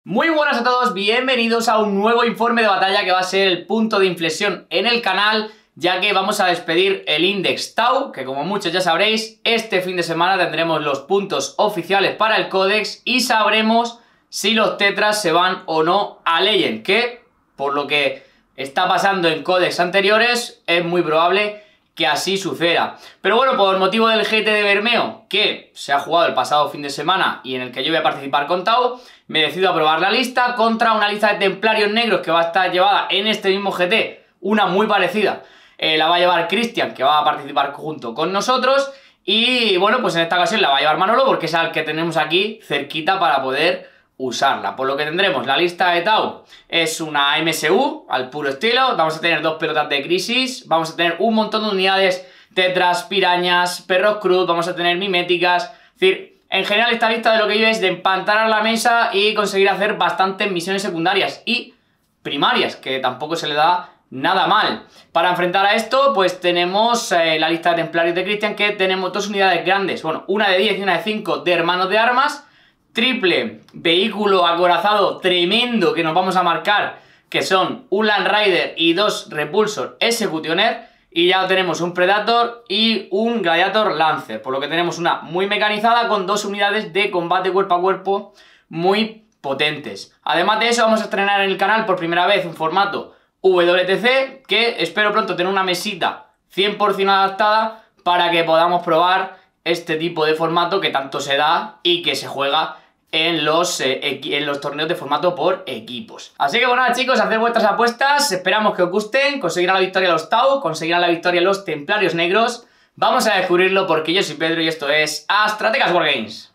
Muy buenas a todos, bienvenidos a un nuevo informe de batalla que va a ser el punto de inflexión en el canal, ya que vamos a despedir el Index Tau, que como muchos ya sabréis, este fin de semana tendremos los puntos oficiales para el Codex y sabremos si los tetras se van o no a Legend, que por lo que está pasando en Codex anteriores es muy probable que así suceda. Pero bueno, por motivo del GT de Bermeo, que se ha jugado el pasado fin de semana y en el que yo voy a participar con Tau, me decido a probar la lista contra una lista de templarios negros que va a estar llevada en este mismo GT, una muy parecida. La va a llevar Cristian, que va a participar junto con nosotros, y bueno, pues en esta ocasión la va a llevar Manolo porque es el que tenemos aquí cerquita para poder usarla. Por lo que tendremos la lista de Tau, es una MSU al puro estilo, vamos a tener dos pelotas de crisis, vamos a tener un montón de unidades tetras, pirañas, perros cruz, vamos a tener miméticas, es decir, en general esta lista de lo que yo es de empantanar la mesa y conseguir hacer bastantes misiones secundarias y primarias, que tampoco se le da nada mal. Para enfrentar a esto, pues tenemos la lista de templarios de Cristian, que tenemos dos unidades grandes, bueno, una de 10 y una de 5 de hermanos de armas, triple vehículo acorazado tremendo que nos vamos a marcar, que son un Land Rider y dos Repulsor Executioner, y ya tenemos un Predator y un Gladiator Lancer, por lo que tenemos una muy mecanizada con dos unidades de combate cuerpo a cuerpo muy potentes. Además de eso, vamos a estrenar en el canal por primera vez un formato WTC, que espero pronto tener una mesita 100% adaptada para que podamos probar este tipo de formato que tanto se da y que se juega en los torneos de formato por equipos. Así que bueno, chicos, haced vuestras apuestas, esperamos que os gusten, conseguirán la victoria los Tau, conseguirán la victoria los Templarios Negros. Vamos a descubrirlo porque yo soy Pedro y esto es Astrategas Wargames.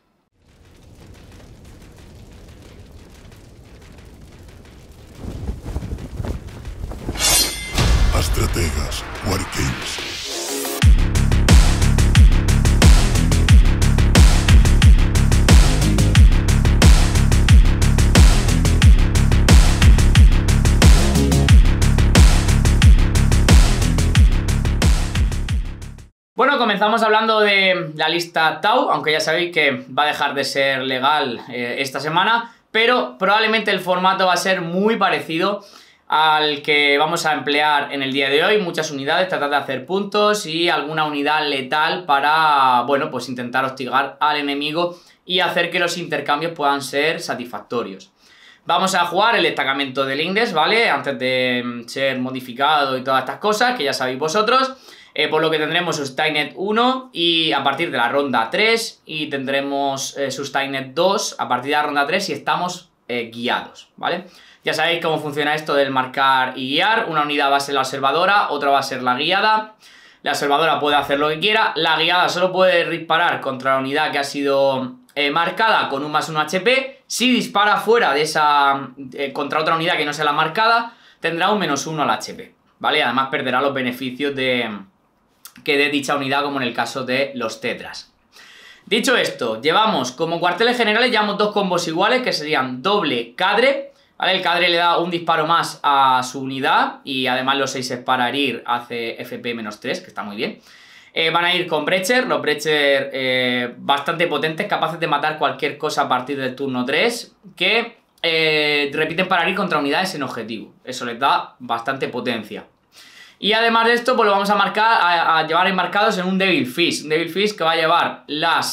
Astrategas Wargames. Bueno, comenzamos hablando de la lista Tau, aunque ya sabéis que va a dejar de ser legal esta semana, pero probablemente el formato va a ser muy parecido al que vamos a emplear en el día de hoy. Muchas unidades, tratar de hacer puntos y alguna unidad letal para, bueno, pues intentar hostigar al enemigo y hacer que los intercambios puedan ser satisfactorios. Vamos a jugar el destacamento del Index, ¿vale? Antes de ser modificado y todas estas cosas, que ya sabéis vosotros. Por lo que tendremos Sustained 1 y a partir de la ronda 3, y tendremos Sustained 2 a partir de la ronda 3 si estamos guiados, ¿vale? Ya sabéis cómo funciona esto del marcar y guiar. Una unidad va a ser la observadora, otra va a ser la guiada. La observadora puede hacer lo que quiera, la guiada solo puede disparar contra la unidad que ha sido marcada con un +1 HP. Si dispara fuera de esa contra otra unidad que no sea la marcada, tendrá un -1 al HP, ¿vale? Además perderá los beneficios que dé dicha unidad, como en el caso de los tetras. Dicho esto, llevamos como cuarteles generales, llevamos dos combos iguales que serían doble cadre, ¿vale? El cadre le da un disparo más a su unidad y además los 6 para herir hace FP -3, que está muy bien. Van a ir con Breacher, los Breacher bastante potentes, capaces de matar cualquier cosa a partir del turno 3, que repiten para herir contra unidades en objetivo. Eso les da bastante potencia. Y además de esto, pues lo vamos a marcar, a llevar enmarcados en un Devil Fish. Un Devil Fish que va a llevar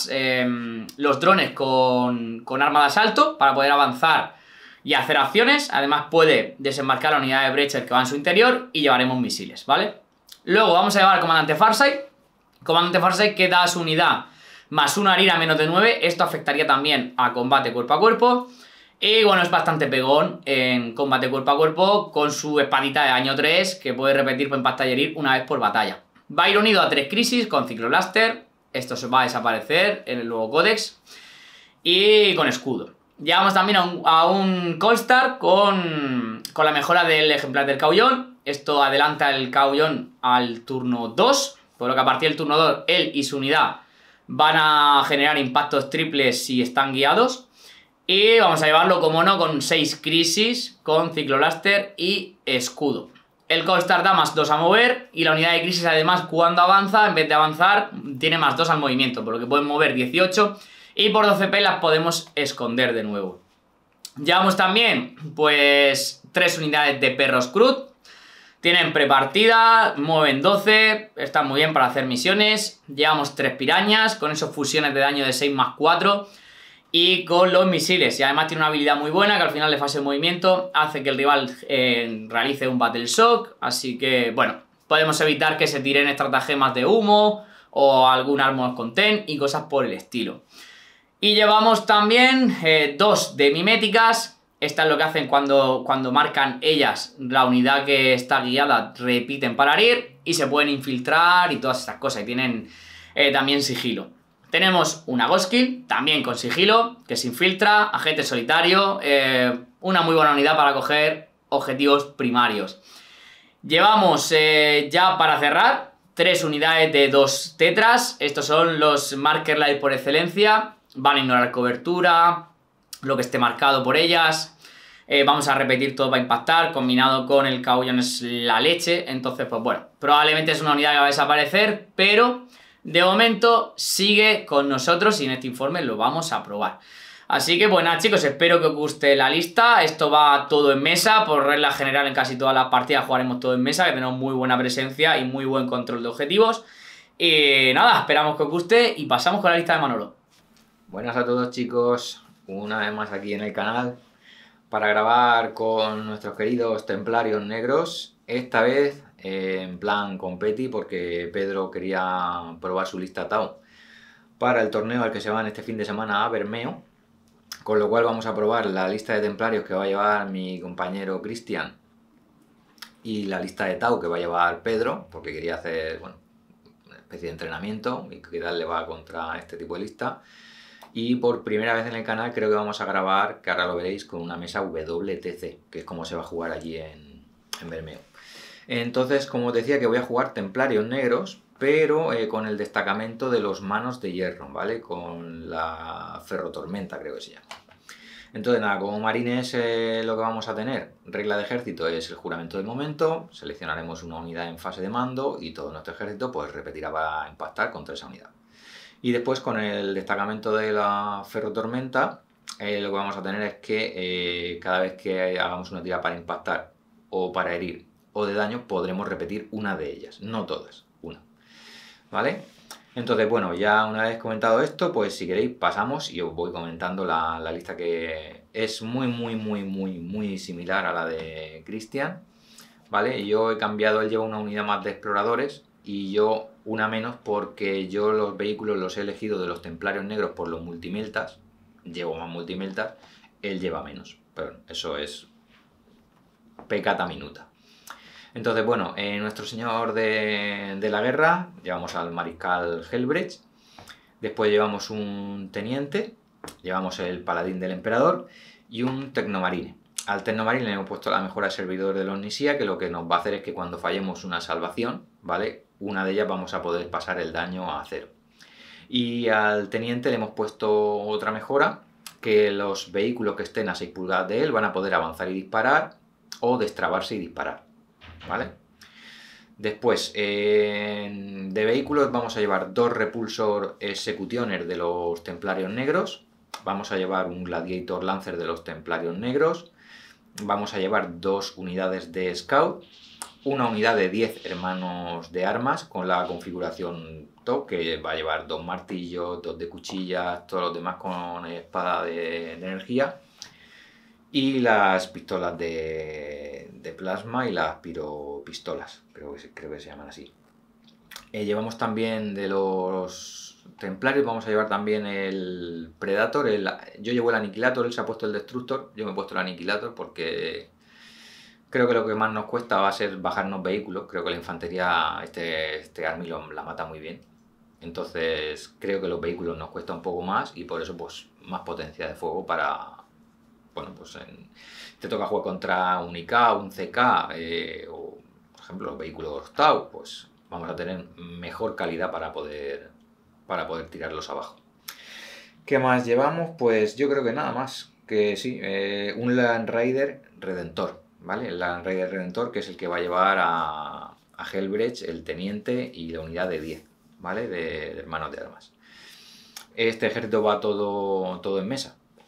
los drones con arma de asalto para poder avanzar y hacer acciones. Además puede desembarcar la unidad de Breacher que va en su interior y llevaremos misiles, ¿vale? Luego vamos a llevar al Comandante Farsight. Comandante Farsight que da a su unidad +1 a herir a menos de 9. Esto afectaría también a combate cuerpo a cuerpo. Y bueno, es bastante pegón en combate cuerpo a cuerpo con su espadita de daño 3 que puede repetir por impactar y herir una vez por batalla. Va a ir unido a 3 crisis con Cicloblaster. Esto se va a desaparecer en el nuevo Codex. Y con escudo. Llevamos también a un Colstar con la mejora del ejemplar del Caullón. Esto adelanta el Caullón al turno 2. Por lo que a partir del turno 2 él y su unidad van a generar impactos triples si están guiados. Y vamos a llevarlo, como no, con 6 crisis, con Cicloblaster y escudo. El Colstar da +2 a mover y la unidad de crisis además cuando avanza, en vez de avanzar, tiene +2 al movimiento, por lo que pueden mover 18 y por 12p las podemos esconder de nuevo. Llevamos también, pues, 3 unidades de perros Crud. Tienen prepartida, mueven 12, están muy bien para hacer misiones. Llevamos 3 pirañas, con esos fusiones de daño de 6 más 4. Y con los misiles, y además tiene una habilidad muy buena que al final de fase de movimiento hace que el rival realice un Battle Shock. Así que, bueno, podemos evitar que se tiren estratagemas de humo o algún Armor Content y cosas por el estilo. Y llevamos también 2 de miméticas. Estas es lo que hacen cuando marcan ellas la unidad que está guiada, repiten para herir y se pueden infiltrar y todas estas cosas. Y tienen también sigilo. Tenemos una Ghost Kill, también con sigilo, que se infiltra, agente solitario, una muy buena unidad para coger objetivos primarios. Llevamos ya para cerrar 3 unidades de 2 tetras. Estos son los Marker Light por excelencia. Van a ignorar cobertura, lo que esté marcado por ellas. Vamos a repetir todo para impactar, combinado con el Caullón es la leche. Entonces, pues bueno, probablemente es una unidad que va a desaparecer, pero de momento sigue con nosotros y en este informe lo vamos a probar. Así que pues nada, chicos, espero que os guste la lista. Esto va todo en mesa, por regla general en casi todas las partidas jugaremos todo en mesa, que tenemos muy buena presencia y muy buen control de objetivos. Y nada, esperamos que os guste y pasamos con la lista de Manolo. Buenas a todos, chicos, una vez más aquí en el canal para grabar con nuestros queridos templarios negros, esta vez en plan competi porque Pedro quería probar su lista Tau para el torneo al que se van este fin de semana a Bermeo, con lo cual vamos a probar la lista de templarios que va a llevar mi compañero Cristian y la lista de Tau que va a llevar Pedro, porque quería hacer, bueno, una especie de entrenamiento y qué tal le va contra este tipo de lista. Y por primera vez en el canal creo que vamos a grabar, que ahora lo veréis, con una mesa WTC, que es como se va a jugar allí en Bermeo. Entonces, como os decía, que voy a jugar templarios negros, pero con el destacamento de los manos de hierro, ¿vale? Con la ferrotormenta, creo que se llama. Entonces, nada, como marines lo que vamos a tener, regla de ejército es el juramento del momento, seleccionaremos una unidad en fase de mando y todo nuestro ejército pues repetirá para impactar contra esa unidad. Y después con el destacamento de la ferrotormenta, lo que vamos a tener es que cada vez que hagamos una tirada para impactar o para herir o de daño, podremos repetir una de ellas, no todas, una. ¿Vale? Entonces, bueno, ya una vez comentado esto, pues si queréis pasamos y os voy comentando la lista, que es muy similar a la de Cristian, ¿vale? Yo he cambiado, él lleva una unidad más de exploradores y yo una menos porque yo los vehículos los he elegido de los templarios negros por los multimeltas, llevo más multimeltas, él lleva menos, pero eso es peccata minuta. Entonces, bueno, nuestro señor de la guerra, llevamos al mariscal Helbrecht, después llevamos un teniente, llevamos el paladín del emperador y un tecnomarine. Al tecnomarine le hemos puesto la mejora de servidor de la omnisía, que lo que nos va a hacer es que cuando fallemos una salvación, ¿vale?, una de ellas vamos a poder pasar el daño a 0. Y al teniente le hemos puesto otra mejora, que los vehículos que estén a 6 pulgadas de él van a poder avanzar y disparar o destrabarse y disparar, ¿vale? Después, de vehículos vamos a llevar 2 Repulsor Executioner de los Templarios Negros, vamos a llevar un Gladiator Lancer de los Templarios Negros, vamos a llevar 2 unidades de Scout, una unidad de 10 hermanos de armas con la configuración top, que va a llevar 2 martillos, 2 de cuchillas, todos los demás con espada de energía, y las pistolas de plasma y las piropistolas, creo que se llaman así. Llevamos también de los templarios, vamos a llevar también el Predator, yo llevo el Aniquilator, él se ha puesto el Destructor, yo me he puesto el Aniquilator porque creo que lo que más nos cuesta va a ser bajarnos vehículos. Creo que la infantería, este Army la mata muy bien. Entonces creo que los vehículos nos cuesta un poco más y por eso pues más potencia de fuego para... Bueno, pues te toca jugar contra un IK, un CK o por ejemplo los vehículos Tau, pues vamos a tener mejor calidad para poder tirarlos abajo. ¿Qué más llevamos? Pues yo creo que nada más. Que sí, un Land Raider Redentor, ¿vale? El Land Raider Redentor, que es el que va a llevar a Helbrecht, el teniente y la unidad de 10, ¿vale? De hermanos de armas. Este ejército va todo en mesa,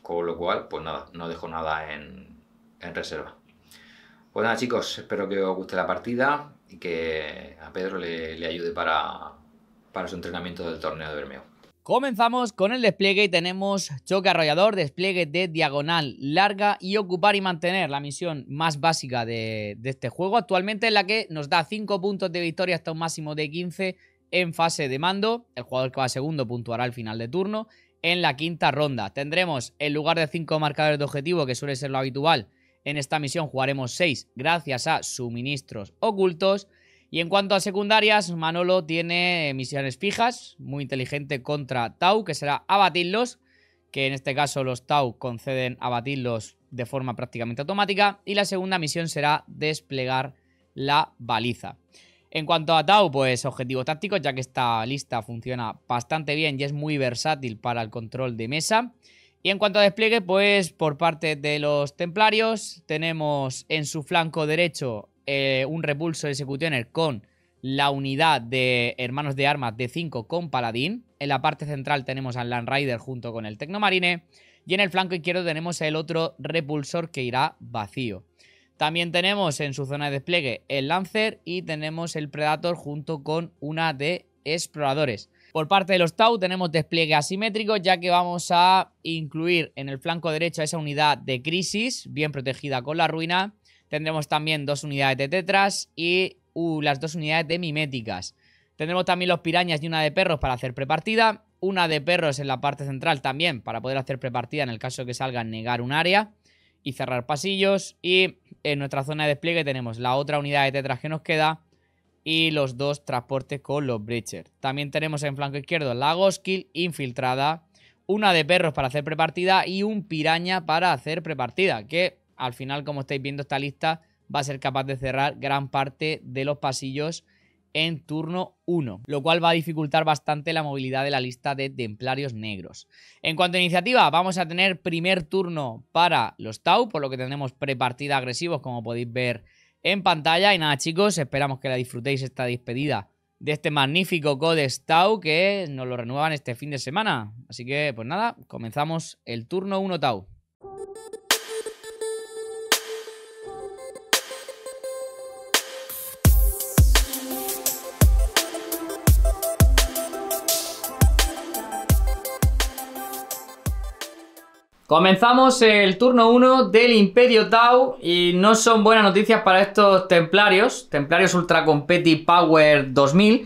con lo cual, pues nada, no dejo nada en reserva. Pues nada, chicos, espero que os guste la partida y que a Pedro le ayude para su entrenamiento del torneo de Bermeo. Comenzamos con el despliegue y tenemos choque arrollador, despliegue de diagonal larga y ocupar y mantener, la misión más básica de este juego actualmente, en la que nos da 5 puntos de victoria hasta un máximo de 15 en fase de mando. El jugador que va segundo puntuará al final de turno. En la quinta ronda tendremos, en lugar de 5 marcadores de objetivo, que suele ser lo habitual, en esta misión jugaremos 6 gracias a suministros ocultos. Y en cuanto a secundarias, Manolo tiene misiones fijas, muy inteligente contra Tau, que será abatirlos, que en este caso los Tau conceden abatirlos de forma prácticamente automática. Y la segunda misión será desplegar la baliza. En cuanto a Tau, pues objetivos tácticos, ya que esta lista funciona bastante bien y es muy versátil para el control de mesa. Y en cuanto a despliegue, pues por parte de los templarios tenemos en su flanco derecho un repulso de Executioner con la unidad de hermanos de armas de 5 con paladín. En la parte central tenemos al Land Rider junto con el Tecnomarine. Y en el flanco izquierdo tenemos el otro repulsor que irá vacío. También tenemos en su zona de despliegue el Lancer y tenemos el Predator junto con una de exploradores. Por parte de los Tau tenemos despliegue asimétrico, ya que vamos a incluir en el flanco derecho a esa unidad de crisis, bien protegida con la ruina. Tendremos también 2 unidades de tetras y las 2 unidades de miméticas. Tendremos también los pirañas y una de perros para hacer prepartida. Una de perros en la parte central también para poder hacer prepartida en el caso de que salga negar un área y cerrar pasillos. Y en nuestra zona de despliegue tenemos la otra unidad de tetras que nos queda y los 2 transportes con los Breachers. También tenemos en flanco izquierdo la Ghostkil infiltrada, una de perros para hacer prepartida y un piraña para hacer prepartida, que al final, como estáis viendo, esta lista va a ser capaz de cerrar gran parte de los pasillos en turno 1, lo cual va a dificultar bastante la movilidad de la lista de templarios negros. En cuanto a iniciativa, vamos a tener primer turno para los Tau, por lo que tendremos prepartida agresivos, como podéis ver en pantalla. Y nada, chicos, esperamos que la disfrutéis esta despedida de este magnífico Codex Tau, que nos lo renuevan este fin de semana. Así que, pues nada, comenzamos el turno 1 Tau. Comenzamos el turno 1 del Imperio Tau y no son buenas noticias para estos templarios Ultra Competi Power 2000,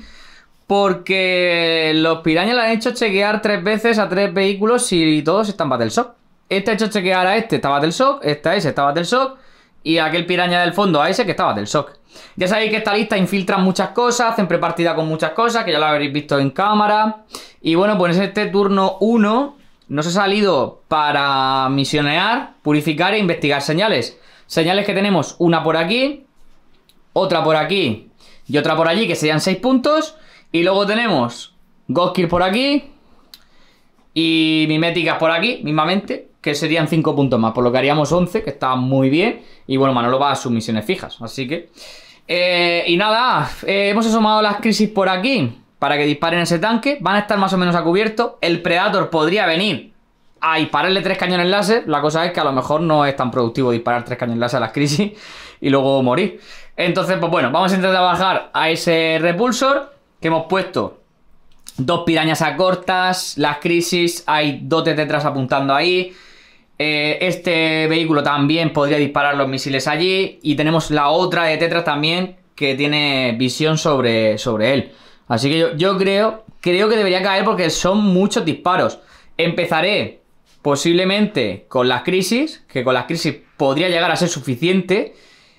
porque los pirañas le han hecho chequear 3 veces a 3 vehículos y todos están Battle Shock. Este ha hecho chequear a este, está Battle Shock, ese está Battle Shock y aquel piraña del fondo a ese que está Battle Shock. Ya sabéis que esta lista infiltran muchas cosas, hacen prepartida con muchas cosas, que ya lo habréis visto en cámara. Y bueno, pues este turno 1 nos ha salido para misionear, purificar e investigar señales. Señales que tenemos una por aquí, otra por aquí y otra por allí, que serían 6 puntos. Y luego tenemos Ghostkil por aquí y miméticas por aquí, mismamente, que serían 5 puntos más, por lo que haríamos 11, que está muy bien. Y bueno, Manolo va a sus misiones fijas, así que... y nada, hemos asomado las crisis por aquí para que disparen ese tanque. Van a estar más o menos a cubierto. El Predator podría venir a dispararle 3 cañones láser. La cosa es que a lo mejor no es tan productivo disparar 3 cañones láser a las crisis y luego morir. Entonces, pues bueno, vamos a intentar bajar a ese repulsor que hemos puesto. 2 pirañas a cortas, las crisis, hay 2 de tetras apuntando ahí. Este vehículo también podría disparar los misiles allí. Y tenemos la otra de tetras también que tiene visión sobre él. Así que yo creo que debería caer porque son muchos disparos. Empezaré posiblemente con las crisis, que con las crisis podría llegar a ser suficiente.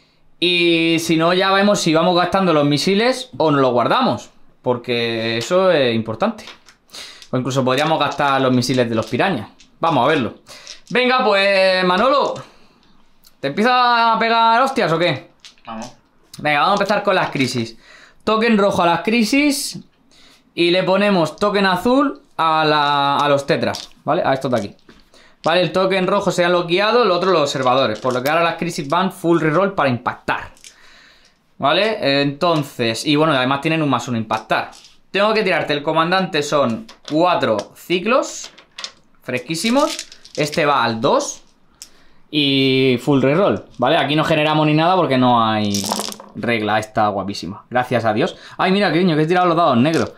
Y si no, ya vemos si vamos gastando los misiles o nos los guardamos, porque eso es importante. O incluso podríamos gastar los misiles de los pirañas. Vamos a verlo. Venga, pues Manolo, ¿te empieza a pegar hostias o qué? Vamos. Venga, vamos a empezar con las crisis. Token rojo a las crisis y le ponemos token azul a los tetras, ¿vale? A estos de aquí. Vale, el token rojo sean los guiados, el otro los observadores. Por lo que ahora las crisis van full reroll para impactar. ¿Vale? Entonces, y bueno, además tienen un +1 impactar. Tengo que tirarte el comandante, son 4 ciclos fresquísimos. Este va al 2 y full reroll, ¿vale? Aquí no generamos ni nada porque no hay regla, está guapísima. Gracias a Dios. Ay, mira, qué niño, que he tirado los dados negros.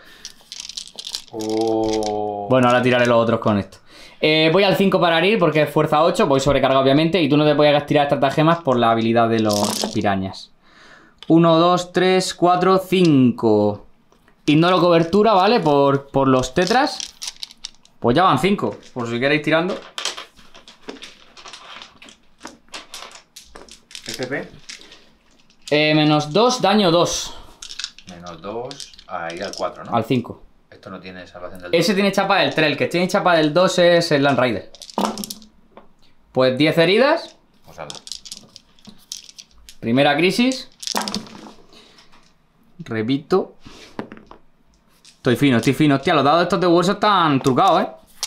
Oh. Bueno, ahora tiraré los otros con esto. Voy al 5 para herir porque es fuerza 8, voy sobrecargado obviamente. Y tú no te puedes tirar estratagemas por la habilidad de los pirañas. 1, 2, 3, 4, 5. Ignoro cobertura, ¿vale? Por los tetras. Pues ya van 5, por si queréis tirando. FP. Menos 2, daño 2. Menos 2. Ahí al 4, ¿no? Al 5. Esto no tiene salvación del 2. Ese tiene chapa del 3, el que tiene chapa del 2 es el Land Raider. Pues 10 heridas. Pues ala. Primera crisis. Repito. Estoy fino, estoy fino. Hostia, los dados estos de hueso están trucados,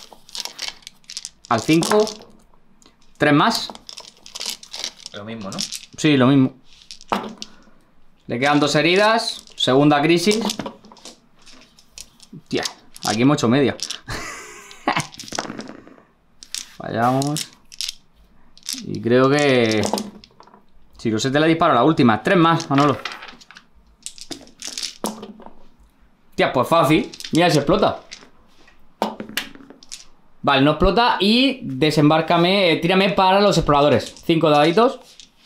Al 5. 3 más. Lo mismo, ¿no? Sí, lo mismo. Le quedan 2 heridas. Segunda crisis. Hostia, aquí hemos hecho media. Fallamos. Y creo que... Si no se te le disparo la última. 3 más, Manolo. Hostia, pues fácil. Mira si explota. Vale, no explota. Y desembárcame, tírame para los exploradores. 5 daditos.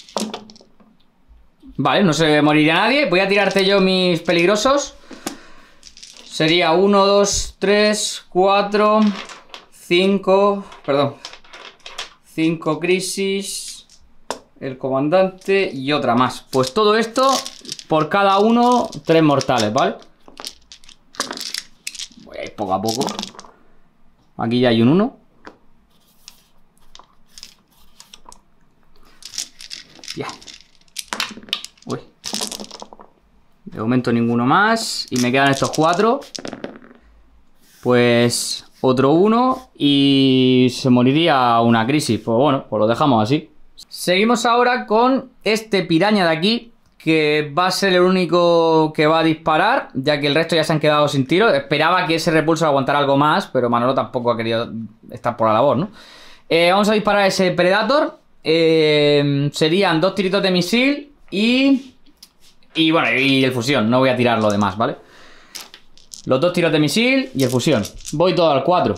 Vale, no se moriría nadie. Voy a tirarte yo mis peligrosos. Sería 1, 2, 3, 4, 5. Perdón. 5 crisis. El comandante y otra más. Pues todo esto, por cada uno, 3 mortales, ¿vale? Voy a ir poco a poco. Aquí ya hay un 1. Ya. Uy. De momento ninguno más. Y me quedan estos 4. Pues otro 1. Y se moriría una crisis. Pues bueno, pues lo dejamos así. Seguimos ahora con este piraña de aquí, que va a ser el único que va a disparar, ya que el resto ya se han quedado sin tiro. Esperaba que ese repulso aguantara algo más, pero Manolo tampoco ha querido estar por la labor, ¿no? Vamos a disparar a ese Predator. Serían 2 tiritos de misil y bueno, y el fusión. No voy a tirar lo demás, ¿vale? Los 2 tiros de misil y el fusión. Voy todo al 4.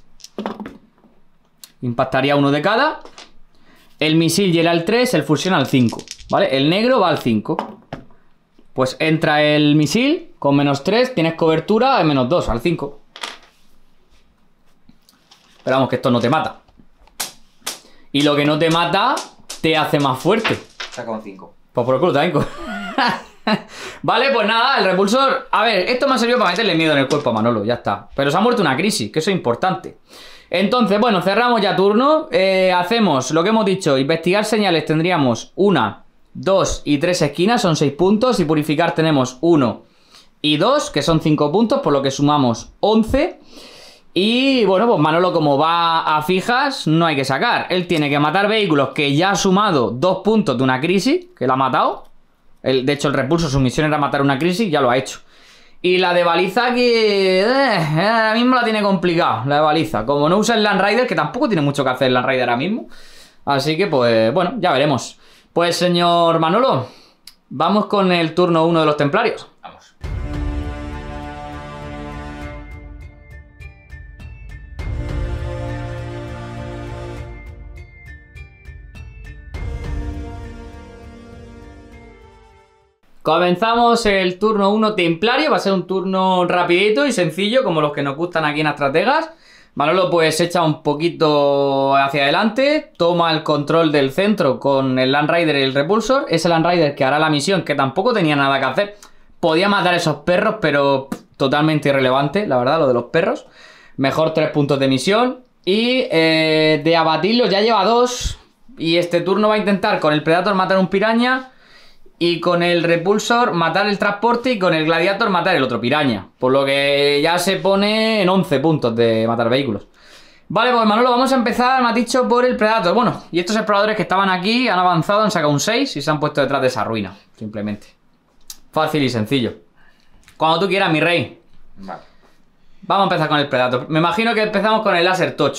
Impactaría uno de cada. El misil llega al 3, el fusión al 5, ¿vale? El negro va al 5. Pues entra el misil con menos 3, tienes cobertura en menos 2, al 5. Esperamos que esto no te mata. Y lo que no te mata, te hace más fuerte. Saca un 5. Pues por el culo también. Vale, pues nada, el repulsor. A ver, esto me ha servido para meterle miedo en el cuerpo a Manolo, ya está. Pero se ha muerto una crisis, que eso es importante. Entonces, bueno, cerramos ya turno. Hacemos lo que hemos dicho. Investigar señales tendríamos 1, 2 y 3 esquinas, son 6 puntos. Y purificar tenemos 1 y 2, que son 5 puntos, por lo que sumamos 11. Y bueno, pues Manolo, como va a fijas, no hay que sacar. Él tiene que matar vehículos, que ya ha sumado 2 puntos de una crisis, que la ha matado. De hecho, el repulso, su misión era matar una crisis, ya lo ha hecho. Y la de baliza que... ahora mismo la tiene complicado, la de baliza. Como no usa el Land Raider, que tampoco tiene mucho que hacer el Land Raider ahora mismo. Así que pues, bueno, ya veremos. Pues señor Manolo, vamos con el turno 1 de los templarios. Vamos. Comenzamos el turno 1 templario. Va a ser un turno rapidito y sencillo, como los que nos gustan aquí en Estrategas. Manolo pues echa un poquito hacia adelante, toma el control del centro con el Land Raider y el Repulsor. Es el Land Raider que hará la misión, que tampoco tenía nada que hacer. Podía matar a esos perros, pero totalmente irrelevante, la verdad, lo de los perros. Mejor 3 puntos de misión. Y de abatirlos ya lleva 2. Y este turno va a intentar con el Predator matar un piraña, y con el Repulsor matar el transporte, y con el Gladiator matar el otro piraña. Por lo que ya se pone en 11 puntos de matar vehículos. Vale, pues Manolo, vamos a empezar, me has dicho, por el Predator. Bueno, y estos exploradores que estaban aquí han avanzado, han sacado un 6 y se han puesto detrás de esa ruina, simplemente. Fácil y sencillo. Cuando tú quieras, mi rey. Vale. Vamos a empezar con el Predator. Me imagino que empezamos con el láser tocho.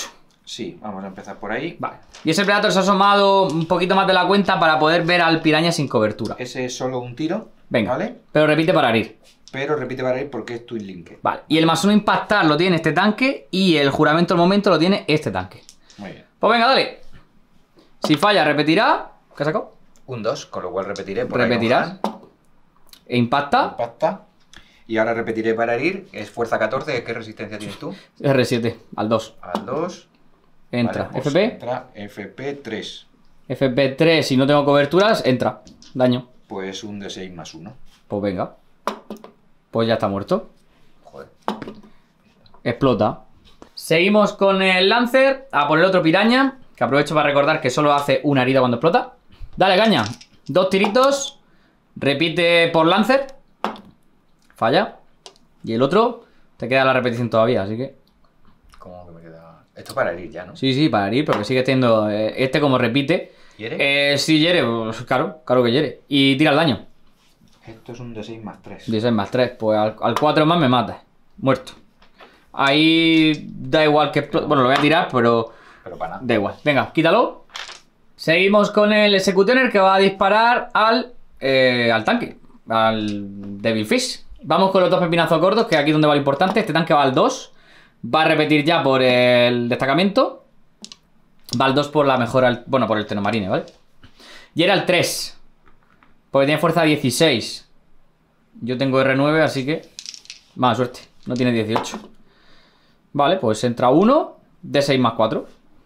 Sí, vamos a empezar por ahí. Vale. Y ese Predator se ha asomado un poquito más de la cuenta para poder ver al piraña sin cobertura. Ese es solo un tiro. Venga, ¿vale? pero repite para herir. Pero repite para ir porque es Twin Linked. Vale, y el +1 impactar lo tiene este tanque y el juramento al momento lo tiene este tanque. Muy bien. Pues venga, dale. Si falla, repetirá. ¿Qué ha sacado? Un 2, con lo cual repetiré por Repetirás. E impacta. Impacta. Y ahora repetiré para herir. Es fuerza 14. ¿Qué resistencia tienes tú? R7, al 2. Al 2. Entra. Vale, pues FP. Entra FP 3. FP3, si no tengo coberturas, entra. Daño. Pues un D6 más 1. Pues venga. Pues ya está muerto. Joder. Explota. Seguimos con el Lancer. A por el otro piraña. Que aprovecho para recordar que solo hace una herida cuando explota. Dale, caña. 2 tiritos. Repite por Lancer. Falla. Y el otro te queda la repetición todavía, así que... ¿Cómo que me queda? Esto para herir ya, ¿no? Sí, sí, para herir, porque sigue teniendo... este como repite. ¿Hiere? Si hiere, pues claro que hiere. Y tira el daño. Esto es un D6 más 3. 16 más 3, pues al 4 más me mata. Muerto. Ahí da igual que explote. Bueno, lo voy a tirar, pero para nada. da igual. Venga, quítalo. Seguimos con el Executioner que va a disparar al tanque. Al Devil Fish. Vamos con los 2 pepinazos gordos, que aquí es donde va lo importante. Este tanque va al 2. Va a repetir ya por el destacamento. Va al 2 por la mejora. Bueno, por el Tenomarine, ¿vale? Y era el 3. Porque tiene fuerza 16. Yo tengo R9, así que... Mala suerte, no tiene 18. Vale, pues entra 1. D6 más 4.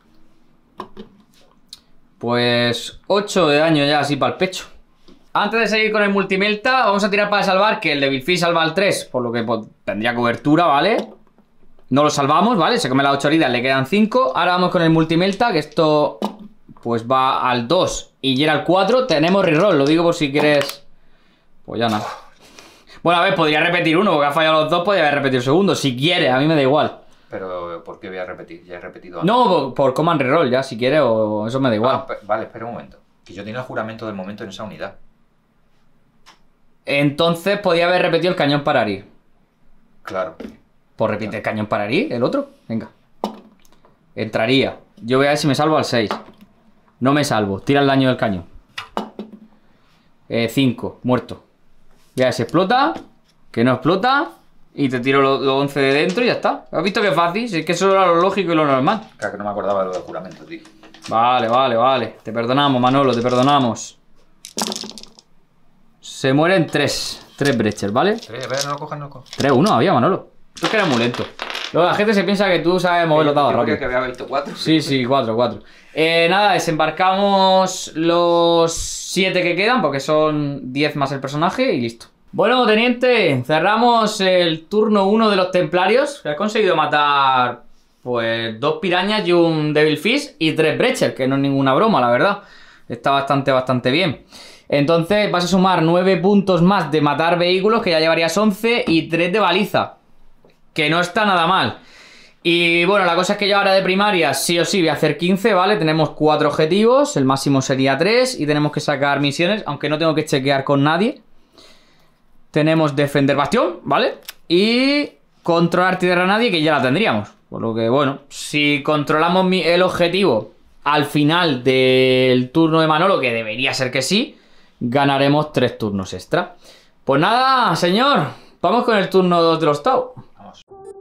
Pues 8 de daño ya así para el pecho. Antes de seguir con el multimelta, vamos a tirar para salvar, que el Devil Fish salva al 3, por lo que pues, tendría cobertura, ¿vale? No lo salvamos, ¿vale? Se come las 8 heridas, le quedan 5. Ahora vamos con el multimelta, que esto pues va al 2 y llega al 4. Tenemos reroll, lo digo por si quieres. Pues ya nada. Bueno, a ver, podría repetir uno, porque ha fallado los 2, podría haber repetido el segundo. Si quiere, a mí me da igual. Pero, ¿por qué voy a repetir? Ya he repetido antes. No, por command reroll, ya, si quiere, o eso me da igual. Vale, espera un momento. Que yo tenía el juramento del momento en esa unidad. Entonces podía haber repetido el cañón para herir. Claro. Pues repite el cañón para herir, el otro. Venga. Entraría. Yo voy a ver si me salvo al 6. No me salvo. Tira el daño del cañón. 5. Muerto. Ya se explota. Que no explota. Y te tiro los 11 de dentro y ya está. ¿Has visto qué fácil? Si es que eso era lo lógico y lo normal. Claro que no me acordaba de lo del juramento, tío. Vale, vale, vale. Te perdonamos, Manolo, te perdonamos. Se mueren 3. 3 Breachers, ¿vale? 3, a ver, no lo cojas, no lo cojas. 3-1 había, Manolo. Tú es que eres muy lento. Luego la gente se piensa que tú sabes mover los dados Yo rápido. creo que había visto 4. Sí, 4. Nada, desembarcamos los 7 que quedan, porque son 10 más el personaje y listo. Bueno, teniente, cerramos el turno 1 de los templarios. Que has conseguido matar, pues, 2 pirañas y un Devil Fish y 3 Breachers, que no es ninguna broma, la verdad. Está bastante bien. Entonces vas a sumar 9 puntos más de matar vehículos, que ya llevarías 11, y 3 de baliza, que no está nada mal. Y bueno, la cosa es que yo ahora de primaria sí o sí voy a hacer 15, ¿vale? Tenemos 4 objetivos, el máximo sería 3 y tenemos que sacar misiones, aunque no tengo que chequear con nadie. Tenemos defender bastión, ¿vale? Y controlar tierra a nadie, que ya la tendríamos. Por lo que, bueno, si controlamos el objetivo al final del turno de Manolo, que debería ser que sí, ganaremos 3 turnos extra. Pues nada, señor, vamos con el turno 2 de los Tau. Vamos.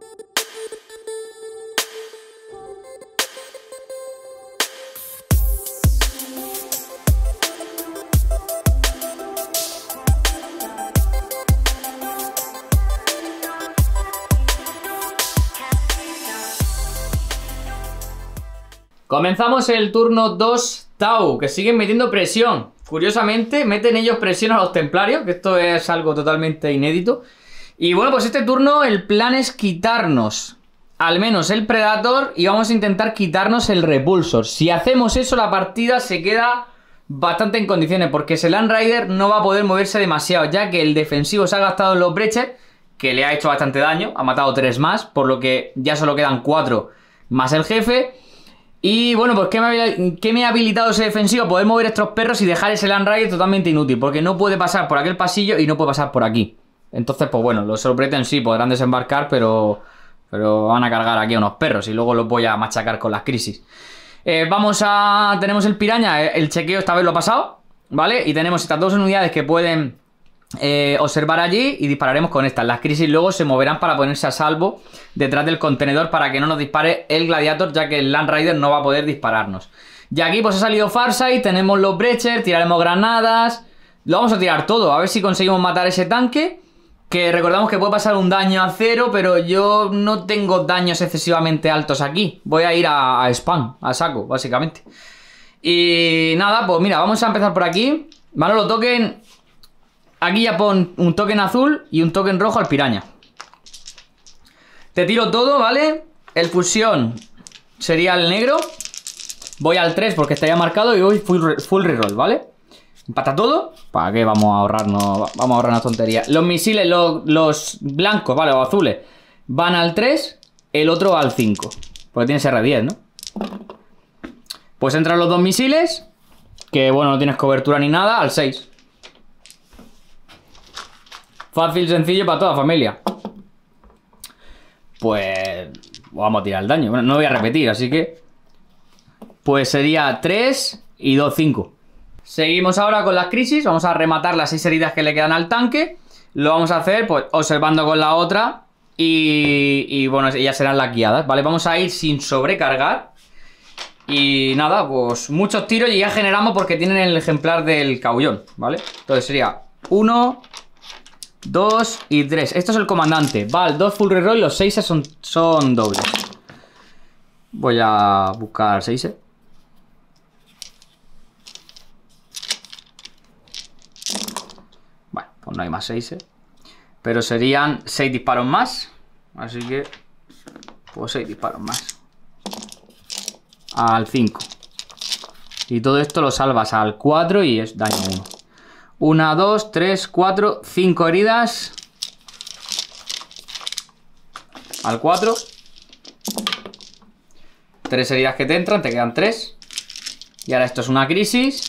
Comenzamos el turno 2 Tau, que siguen metiendo presión. Curiosamente, meten ellos presión a los templarios, que esto es algo totalmente inédito. Y bueno, pues este turno el plan es quitarnos al menos el Predator y vamos a intentar quitarnos el Repulsor. Si hacemos eso, la partida se queda bastante en condiciones, porque ese Land Rider no va a poder moverse demasiado, ya que el defensivo se ha gastado en los Breachers, que le ha hecho bastante daño, ha matado 3 más, por lo que ya solo quedan 4 más el jefe. Y bueno, pues ¿qué me ha habilitado ese defensivo? Poder mover estos perros y dejar ese Land Rider totalmente inútil, porque no puede pasar por aquel pasillo y no puede pasar por aquí. Entonces, pues bueno, los Sorbreten sí podrán desembarcar, pero Pero van a cargar aquí a unos perros y luego los voy a machacar con las crisis. Tenemos el piraña, el chequeo esta vez lo ha pasado, ¿vale? Y tenemos estas dos unidades que pueden observar allí y dispararemos con estas. Las crisis luego se moverán para ponerse a salvo detrás del contenedor para que no nos dispare el Gladiator, ya que el Land Raider no va a poder dispararnos. Y aquí pues ha salido Farsight, tenemos los Breachers, tiraremos granadas. Lo vamos a tirar todo, a ver si conseguimos matar ese tanque. Que recordamos que puede pasar un daño a 0, pero yo no tengo daños excesivamente altos aquí. Voy a ir a spam, a saco, básicamente. Y nada, pues mira, vamos a empezar por aquí. Manolo, token. Aquí ya pon un token azul y un token rojo al piraña. Te tiro todo, ¿vale? El fusión sería el negro. Voy al 3 porque está ya marcado y voy full reroll, ¿vale? Empata todo. ¿Para qué vamos a ahorrarnos? Vamos a ahorrarnos tonterías. Los misiles, los blancos, ¿vale? O azules, van al 3. El otro va al 5. Porque tiene SR10, ¿no? Pues entran los dos misiles. Que bueno, no tienes cobertura ni nada. Al 6. Fácil, sencillo para toda la familia. Pues vamos a tirar el daño. Bueno, no voy a repetir, así que pues sería 3 y 2, 5. Seguimos ahora con las crisis. Vamos a rematar las 6 heridas que le quedan al tanque. Lo vamos a hacer pues observando con la otra. Y bueno, ellas serán las guiadas, ¿vale? Vamos a ir sin sobrecargar. Y nada, pues muchos tiros y ya generamos porque tienen el ejemplar del caullón, ¿vale? Entonces sería 1, 2 y 3. Esto es el comandante. Vale, 2 full reroll y los 6 son dobles. Voy a buscar 6. Bueno, pues no hay más 6. Pero serían 6 disparos más. Así que pues 6 disparos más. Al 5. Y todo esto lo salvas al 4 y es daño 1. 1, 2, 3, 4, 5 heridas. Al 4. 3 heridas que te entran, te quedan 3. Y ahora esto es una crisis.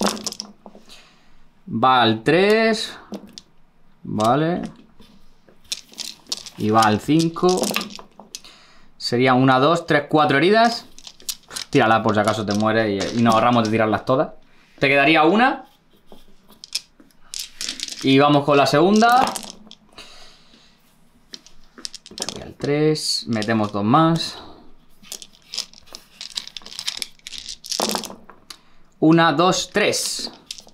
Va al 3. Vale. Y va al 5. Sería 1, 2, 3, 4 heridas. Tírala por si acaso te mueres y nos ahorramos de tirarlas todas. Te quedaría una. Y vamos con la segunda. Voy al 3. Metemos 2 más. 1, 2, 3.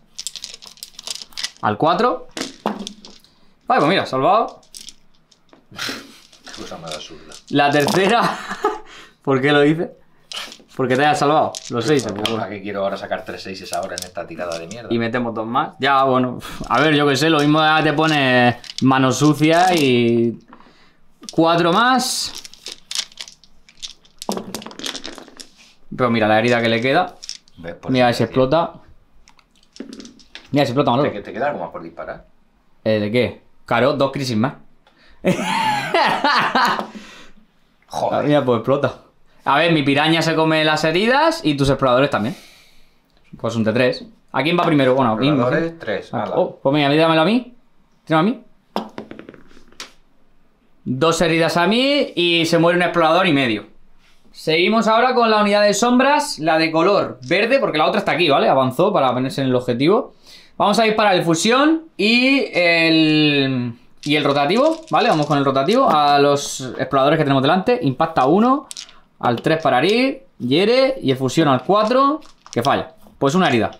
Al 4. Vale, pues mira, salvado. Qué cosa más absurda. La tercera. ¿Por qué lo hice? Porque te hayas salvado. Los 6. ¿Para qué quiero ahora sacar 3 6 ahora en esta tirada de mierda? Y metemos 2 más. Ya, bueno. A ver, yo qué sé. Lo mismo ya te pones mano sucia y 4 más. Pero mira la herida que le queda. Mira, se explota. Mira, se explota, Manolo. ¿Te queda algo más por disparar? ¿De qué? Claro, 2 crisis más. Joder. Mira, pues explota. A ver, mi piraña se come las heridas y tus exploradores también. Pues un T3. ¿A quién va primero? Bueno, a mí. Exploradores, 3. Oh, pues mira, dámelo a mí. Tírame a mí. 2 heridas a mí y se muere un explorador y medio. Seguimos ahora con la unidad de sombras, la de color verde, porque la otra está aquí, ¿vale? Avanzó para ponerse en el objetivo. Vamos a disparar el fusión y el rotativo, ¿vale? Vamos con el rotativo a los exploradores que tenemos delante. Impacta 1, al 3 para herir, hiere y el fusión al 4, que falla. Pues una herida.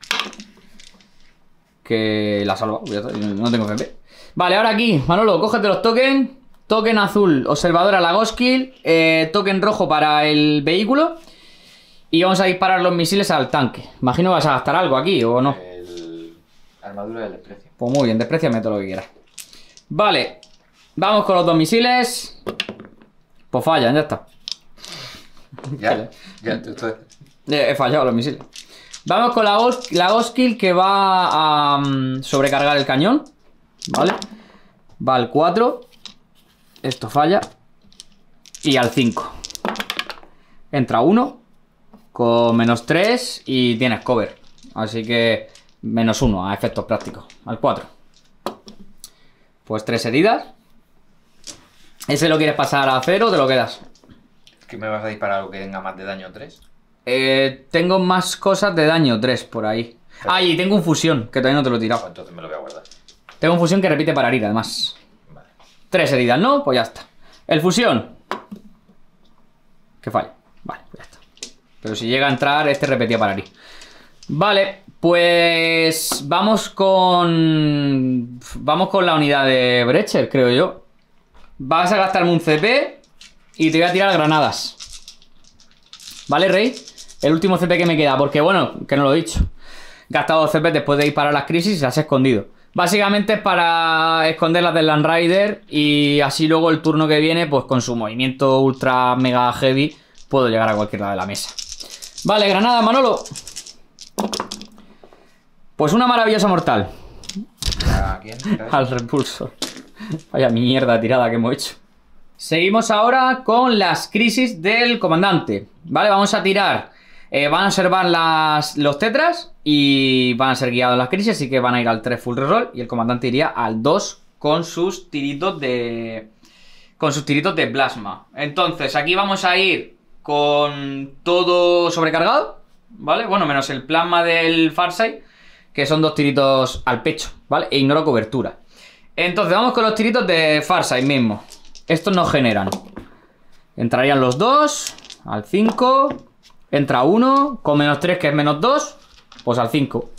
Que la salva, no tengo FP. Vale, ahora aquí, Manolo, cógete los tokens. Token azul, observador a la Ghost-Kill. Token rojo para el vehículo. Y vamos a disparar los misiles al tanque. Imagino que vas a gastar algo aquí, ¿o no? Armadura del desprecio. Pues muy bien, despreciame todo lo que quieras. Vale, vamos con los 2 misiles. Pues fallan, ya está. Ya, He fallado los misiles. Vamos con la Ghost-Kill que va a sobrecargar el cañón. Vale. Va al 4. Esto falla. Y al 5. Entra 1 con -3 y tienes cover. Así que -1 a efectos prácticos. Al 4. Pues 3 heridas. ¿Ese lo quieres pasar a 0 o te lo quedas? ¿Que me vas a disparar algo que tenga más de daño 3? Tengo más cosas de daño 3 por ahí. Ah, y tengo un fusión, que todavía no te lo he tirado. Pues entonces me lo voy a guardar. Tengo un fusión que repite para herir, además. Vale. 3 heridas, ¿no? Pues ya está. El fusión. Que falle. Vale, pues ya está. Pero si llega a entrar, este repetía para herir. Vale, pues vamos con la unidad de Brecher, creo yo. Vas a gastarme un CP y te voy a tirar granadas. ¿Vale, Rey? El último CP que me queda, porque bueno, que no lo he dicho. He gastado 2 CP después de disparar las crisis y se las he escondido. Básicamente es para esconder las del Land Rider y así luego el turno que viene, pues con su movimiento ultra mega heavy, puedo llegar a cualquier lado de la mesa. Vale, granada, Manolo. Pues una maravillosa mortal. ¿A quién? Al repulso. Vaya mierda tirada que hemos hecho. Seguimos ahora con las crisis del comandante. Vale, vamos a tirar. Van a observar los tetras y van a ser guiados las crisis, así que van a ir al 3 full reroll y el comandante iría al 2 con sus tiritos de plasma. Entonces aquí vamos a ir con todo sobrecargado, ¿vale? Bueno, menos el plasma del Farsight, que son 2 tiritos al pecho, ¿vale? E ignoro cobertura. Entonces vamos con los tiritos de Farsight mismo. Estos no generan. Entrarían los 2 al 5. Entra 1 con menos 3, que es menos 2. Pues al 5.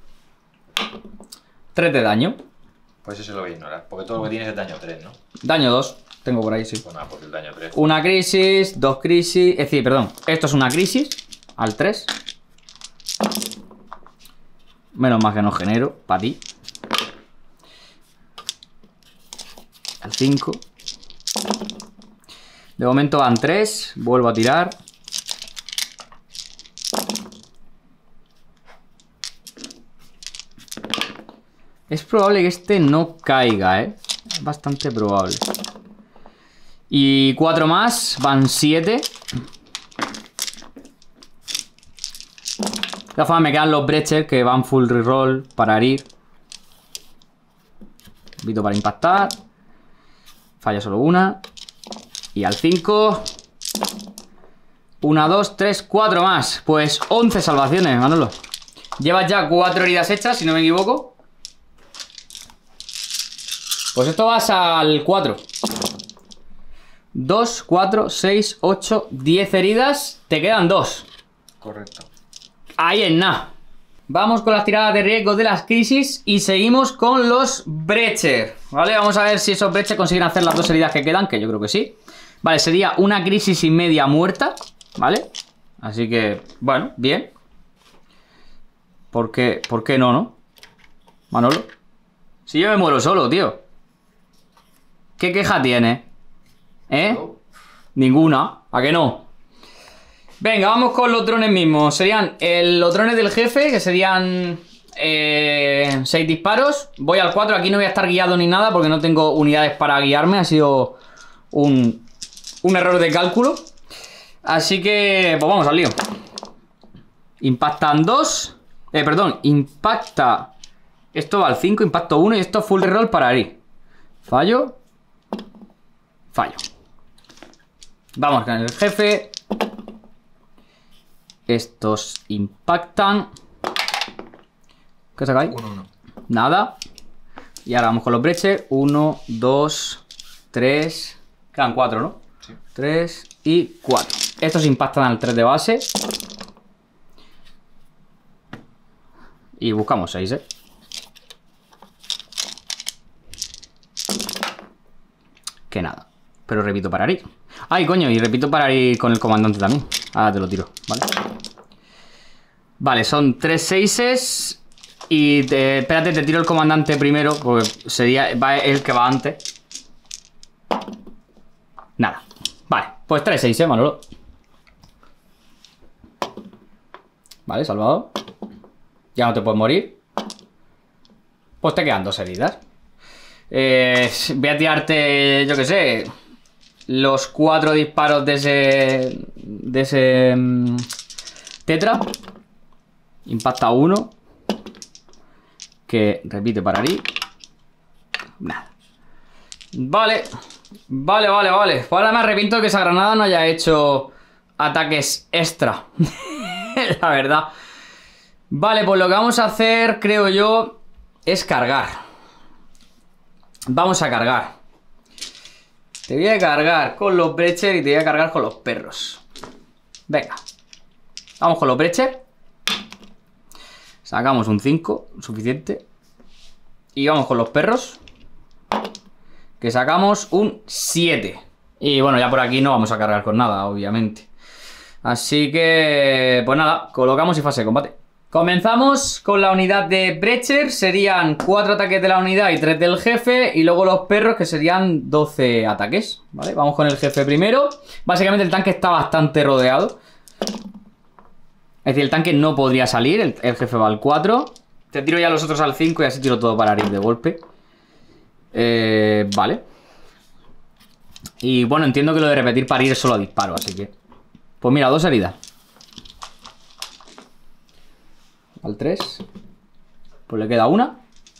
3 de daño. Pues eso lo voy a ignorar, porque todo lo que tienes es daño 3, ¿no? Daño 2. Tengo por ahí, sí. Pues nada, pues el daño 3. Una crisis, 2 crisis. Es decir, perdón. Esto es una crisis. Al 3. Menos mal que no genero. Para ti. Al 5. De momento van 3. Vuelvo a tirar. Es probable que este no caiga, ¿eh? Es bastante probable. Y 4 más. Van 7. De todas formas me quedan los Brecher que van full reroll para herir. Vito para impactar. Falla solo una. Y al 5. 1, 2, 3, 4 más. Pues 11 salvaciones, Manolo. Llevas ya 4 heridas hechas, si no me equivoco. Pues esto vas al 4. 2, 4, 6, 8, 10 heridas. Te quedan 2. Correcto. Ahí es nada. Vamos con las tiradas de riesgo de las crisis y seguimos con los Brecher. ¿Vale? Vamos a ver si esos Brecher consiguen hacer las 2 heridas que quedan, que yo creo que sí. Vale, sería una crisis y media muerta. ¿Vale? Así que, bueno, bien. ¿Por qué no, no? Manolo. Si yo me muero solo, tío. ¿Qué queja tiene? ¿Eh? No. Ninguna. ¿A qué no? Venga, vamos con los drones mismos. Serían los drones del jefe, que serían 6 disparos. Voy al 4, aquí no voy a estar guiado ni nada porque no tengo unidades para guiarme. Ha sido un error de cálculo. Así que, pues vamos al lío. Impactan 2. Perdón, impacta. Esto va al 5, impacto 1 y esto full reroll para herir. Fallo. Fallo. Vamos con el jefe. Estos impactan. ¿Qué sacáis? 1, 1. Nada. Y ahora vamos con los Brecher. 1, 2, 3. Quedan 4, ¿no? Sí. 3 y 4. Estos impactan al 3 de base. Y buscamos 6, ¿eh? Que nada. Pero repito para herir. Ay, coño, y repito para ir con el comandante también. Ahora te lo tiro, ¿vale? Vale, son 3 seises. Y espérate, te tiro el comandante primero, porque sería el que va antes. Nada. Vale, pues 3 seises, Manolo. Vale, salvado. Ya no te puedes morir. Pues te quedan 2 heridas. Voy a tirarte, yo que sé, los 4 disparos de ese tetra. Impacta 1. Que repite para herir. Nada. Vale. Vale. Pues ahora me arrepiento de que esa granada no haya hecho ataques extra. La verdad. Vale, pues lo que vamos a hacer, creo yo, es cargar. Vamos a cargar. Te voy a cargar con los Brecher y te voy a cargar con los perros. Venga. Vamos con los Brecher. Sacamos un 5, suficiente. Y vamos con los perros, que sacamos un 7. Y bueno, ya por aquí no vamos a cargar con nada, obviamente. Así que, pues nada, colocamos y fase de combate. Comenzamos con la unidad de Brecher. Serían 4 ataques de la unidad y 3 del jefe. Y luego los perros, que serían 12 ataques. ¿Vale? Vamos con el jefe primero. Básicamente el tanque está bastante rodeado. Es decir, el tanque no podría salir. El jefe va al 4. Te tiro ya los otros al 5 y así tiro todo para ir de golpe. Vale. Y bueno, entiendo que lo de repetir para ir es solo a disparo, así que... Pues mira, 2 heridas. Al 3. Pues le queda una.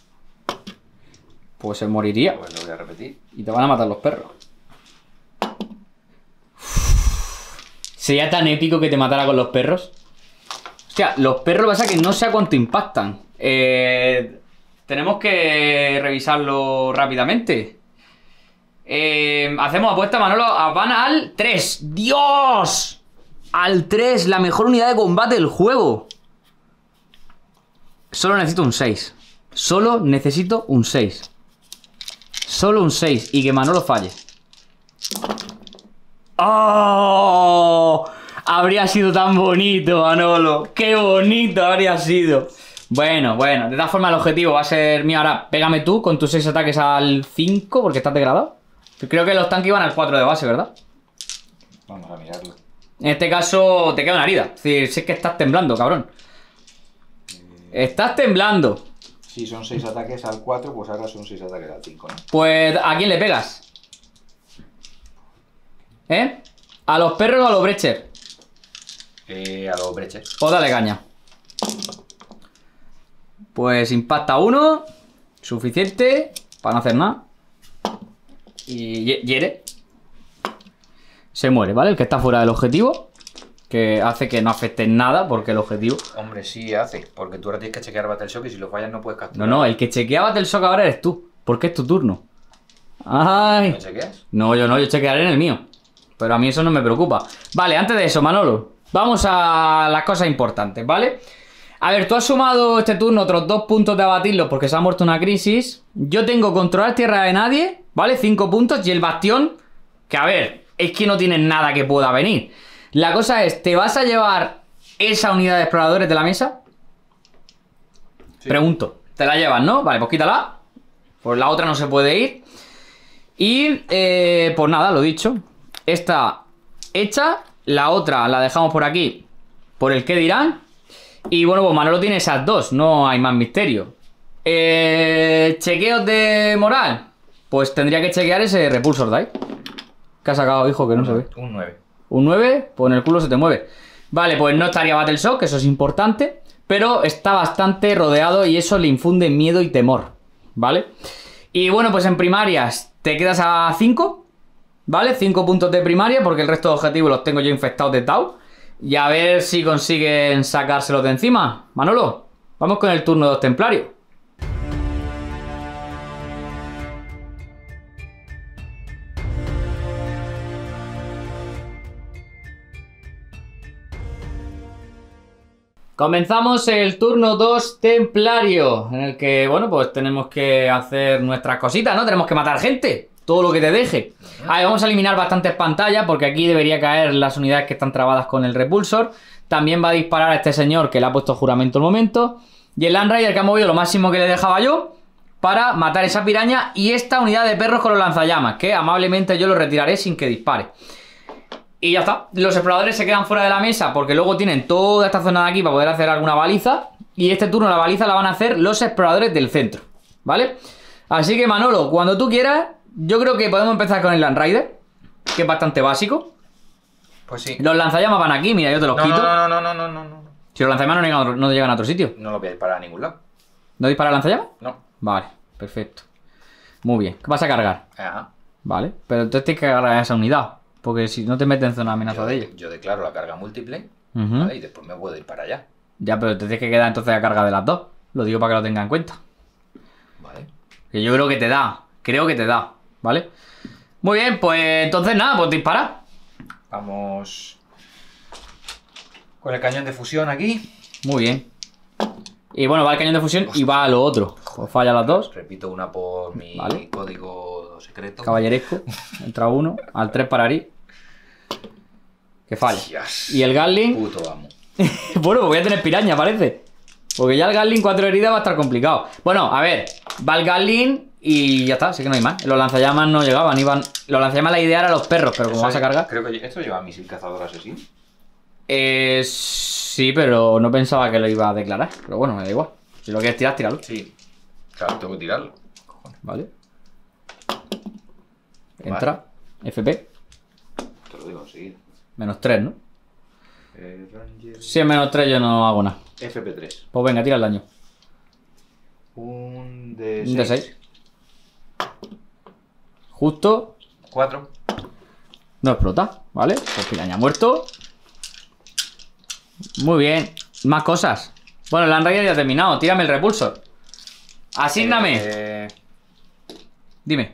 Pues se moriría. Pues lo voy a repetir. Y te van a matar los perros. Sería tan épico que te matara con los perros. Hostia, los perros pasa que no sé a cuánto impactan. Tenemos que revisarlo rápidamente. Hacemos apuesta, Manolo. Van al 3. ¡Dios! Al 3, la mejor unidad de combate del juego. Solo necesito un 6. Solo necesito un 6. Solo un 6. Y que Manolo falle. ¡Oh! Habría sido tan bonito, Manolo. ¡Qué bonito habría sido! Bueno. De todas formas el objetivo va a ser mío. Ahora, pégame tú con tus 6 ataques al 5, porque estás degradado. Creo que los tanques iban al 4 de base, ¿verdad? Vamos a mirarlo. En este caso te queda una herida. Es decir, si es que estás temblando, cabrón. Estás temblando. Si son 6 ataques al 4, pues ahora son 6 ataques al 5, ¿no? Pues, ¿a quién le pegas? ¿Eh? ¿A los perros o a los Brecher? A los Brecher. Pues dale caña. Pues impacta uno. Suficiente para no hacer nada. Y hiere. Se muere, ¿vale? El que está fuera del objetivo. Que hace que no afecte en nada, porque el objetivo... Hombre, sí hace, porque tú ahora tienes que chequear Battleshock y si lo fallas no puedes capturar. No, el que chequea Battleshock ahora eres tú, porque es tu turno. ¡Ay! ¿Me chequeas? No, yo chequearé en el mío. Pero a mí eso no me preocupa. Vale, antes de eso, Manolo, vamos a las cosas importantes, ¿vale? A ver, tú has sumado este turno otros 2 puntos de abatirlo porque se ha muerto una crisis. Yo tengo controlar tierra de nadie, ¿vale? 5 puntos. Y el bastión, que a ver, es que no tienes nada que pueda venir. La cosa es, ¿te vas a llevar esa unidad de exploradores de la mesa? Sí. Pregunto, ¿te la llevas, no? Vale, pues quítala. Pues la otra no se puede ir. Y, pues nada, lo dicho. Esta hecha. La otra la dejamos por aquí, por el que dirán. Y bueno, pues Manolo tiene esas 2. No hay más misterio. Chequeos de moral. Pues tendría que chequear ese Repulsor Die. ¿Qué ha sacado, hijo? Que no se ve. Un 9. Un 9, pues en el culo se te mueve. Vale, pues no estaría Battleshock, eso es importante. Pero está bastante rodeado y eso le infunde miedo y temor, ¿vale? Y bueno, pues en primarias te quedas a 5, ¿vale? 5 puntos de primaria, porque el resto de objetivos los tengo yo infectados de Tau. Y a ver si consiguen sacárselos de encima. Manolo, vamos con el turno de los templarios. Comenzamos el turno 2 templario, en el que, bueno, pues tenemos que hacer nuestras cositas, ¿no? Tenemos que matar gente, todo lo que te deje. A ver, vamos a eliminar bastantes pantallas, porque aquí debería caer las unidades que están trabadas con el repulsor. También va a disparar a este señor que le ha puesto juramento al momento. Y el Land Raider que ha movido lo máximo que le dejaba yo para matar esa piraña. Y esta unidad de perros con los lanzallamas, que amablemente yo lo retiraré sin que dispare. Y ya está, los exploradores se quedan fuera de la mesa porque luego tienen toda esta zona de aquí para poder hacer alguna baliza. Y este turno la baliza la van a hacer los exploradores del centro, ¿vale? Así que Manolo, cuando tú quieras, yo creo que podemos empezar con el Land Raider, que es bastante básico. Pues sí. Los lanzallamas van aquí, mira, yo te los quito. No. Si los lanzallamas no llegan a otro sitio. No los voy a disparar a ningún lado. ¿No dispara el lanzallamas? No. Vale, perfecto. Muy bien, ¿qué vas a cargar? Ajá. Vale, pero entonces tienes que agarrar a esa unidad. Porque si no te metes en zona de amenaza de ellos. Yo declaro la carga múltiple, Ujú. ¿vale? Y después me puedo ir para allá. Ya, pero te tienes que quedar entonces a carga de las dos. Lo digo para que lo tenga en cuenta. Vale. Que yo creo que te da. Creo que te da. ¿Vale? Muy bien, pues entonces nada, pues dispara. Vamos con el cañón de fusión aquí. Muy bien. Y bueno, va el cañón de fusión y va a lo otro. Pues falla las dos. Repito una por mi Vale. código secreto. Caballeresco. Entra uno. Al 3 para Ari. Que falla. Dios. Y el Gatling. Puto amo. Bueno, pues voy a tener piraña, parece. Porque ya el Gatling 4 heridas va a estar complicado. Bueno, a ver. Va el Gatling y ya está. Así que no hay más. Los lanzallamas no llegaban. Iban... Los lanzallamas la idea era los perros. Pero como vas a cargar... Creo que esto lleva misil cazador asesino. Sí, pero no pensaba que lo iba a declarar. Pero bueno, me da igual. Si lo quieres tirar, tíralo. Sí. Claro, tengo que tirarlo. Vale. Entra. FP. Te lo digo enseguida. -3, ¿no? Ranger. Si es -3 yo no hago nada. FP3. Pues venga, tira el daño. Un de Un de 6. Justo. 4. No explota, ¿vale? Pues piraña muerto. Muy bien. Más cosas. Bueno, el Land Raider ya ha terminado. Tírame el repulsor. Asígname. Dime.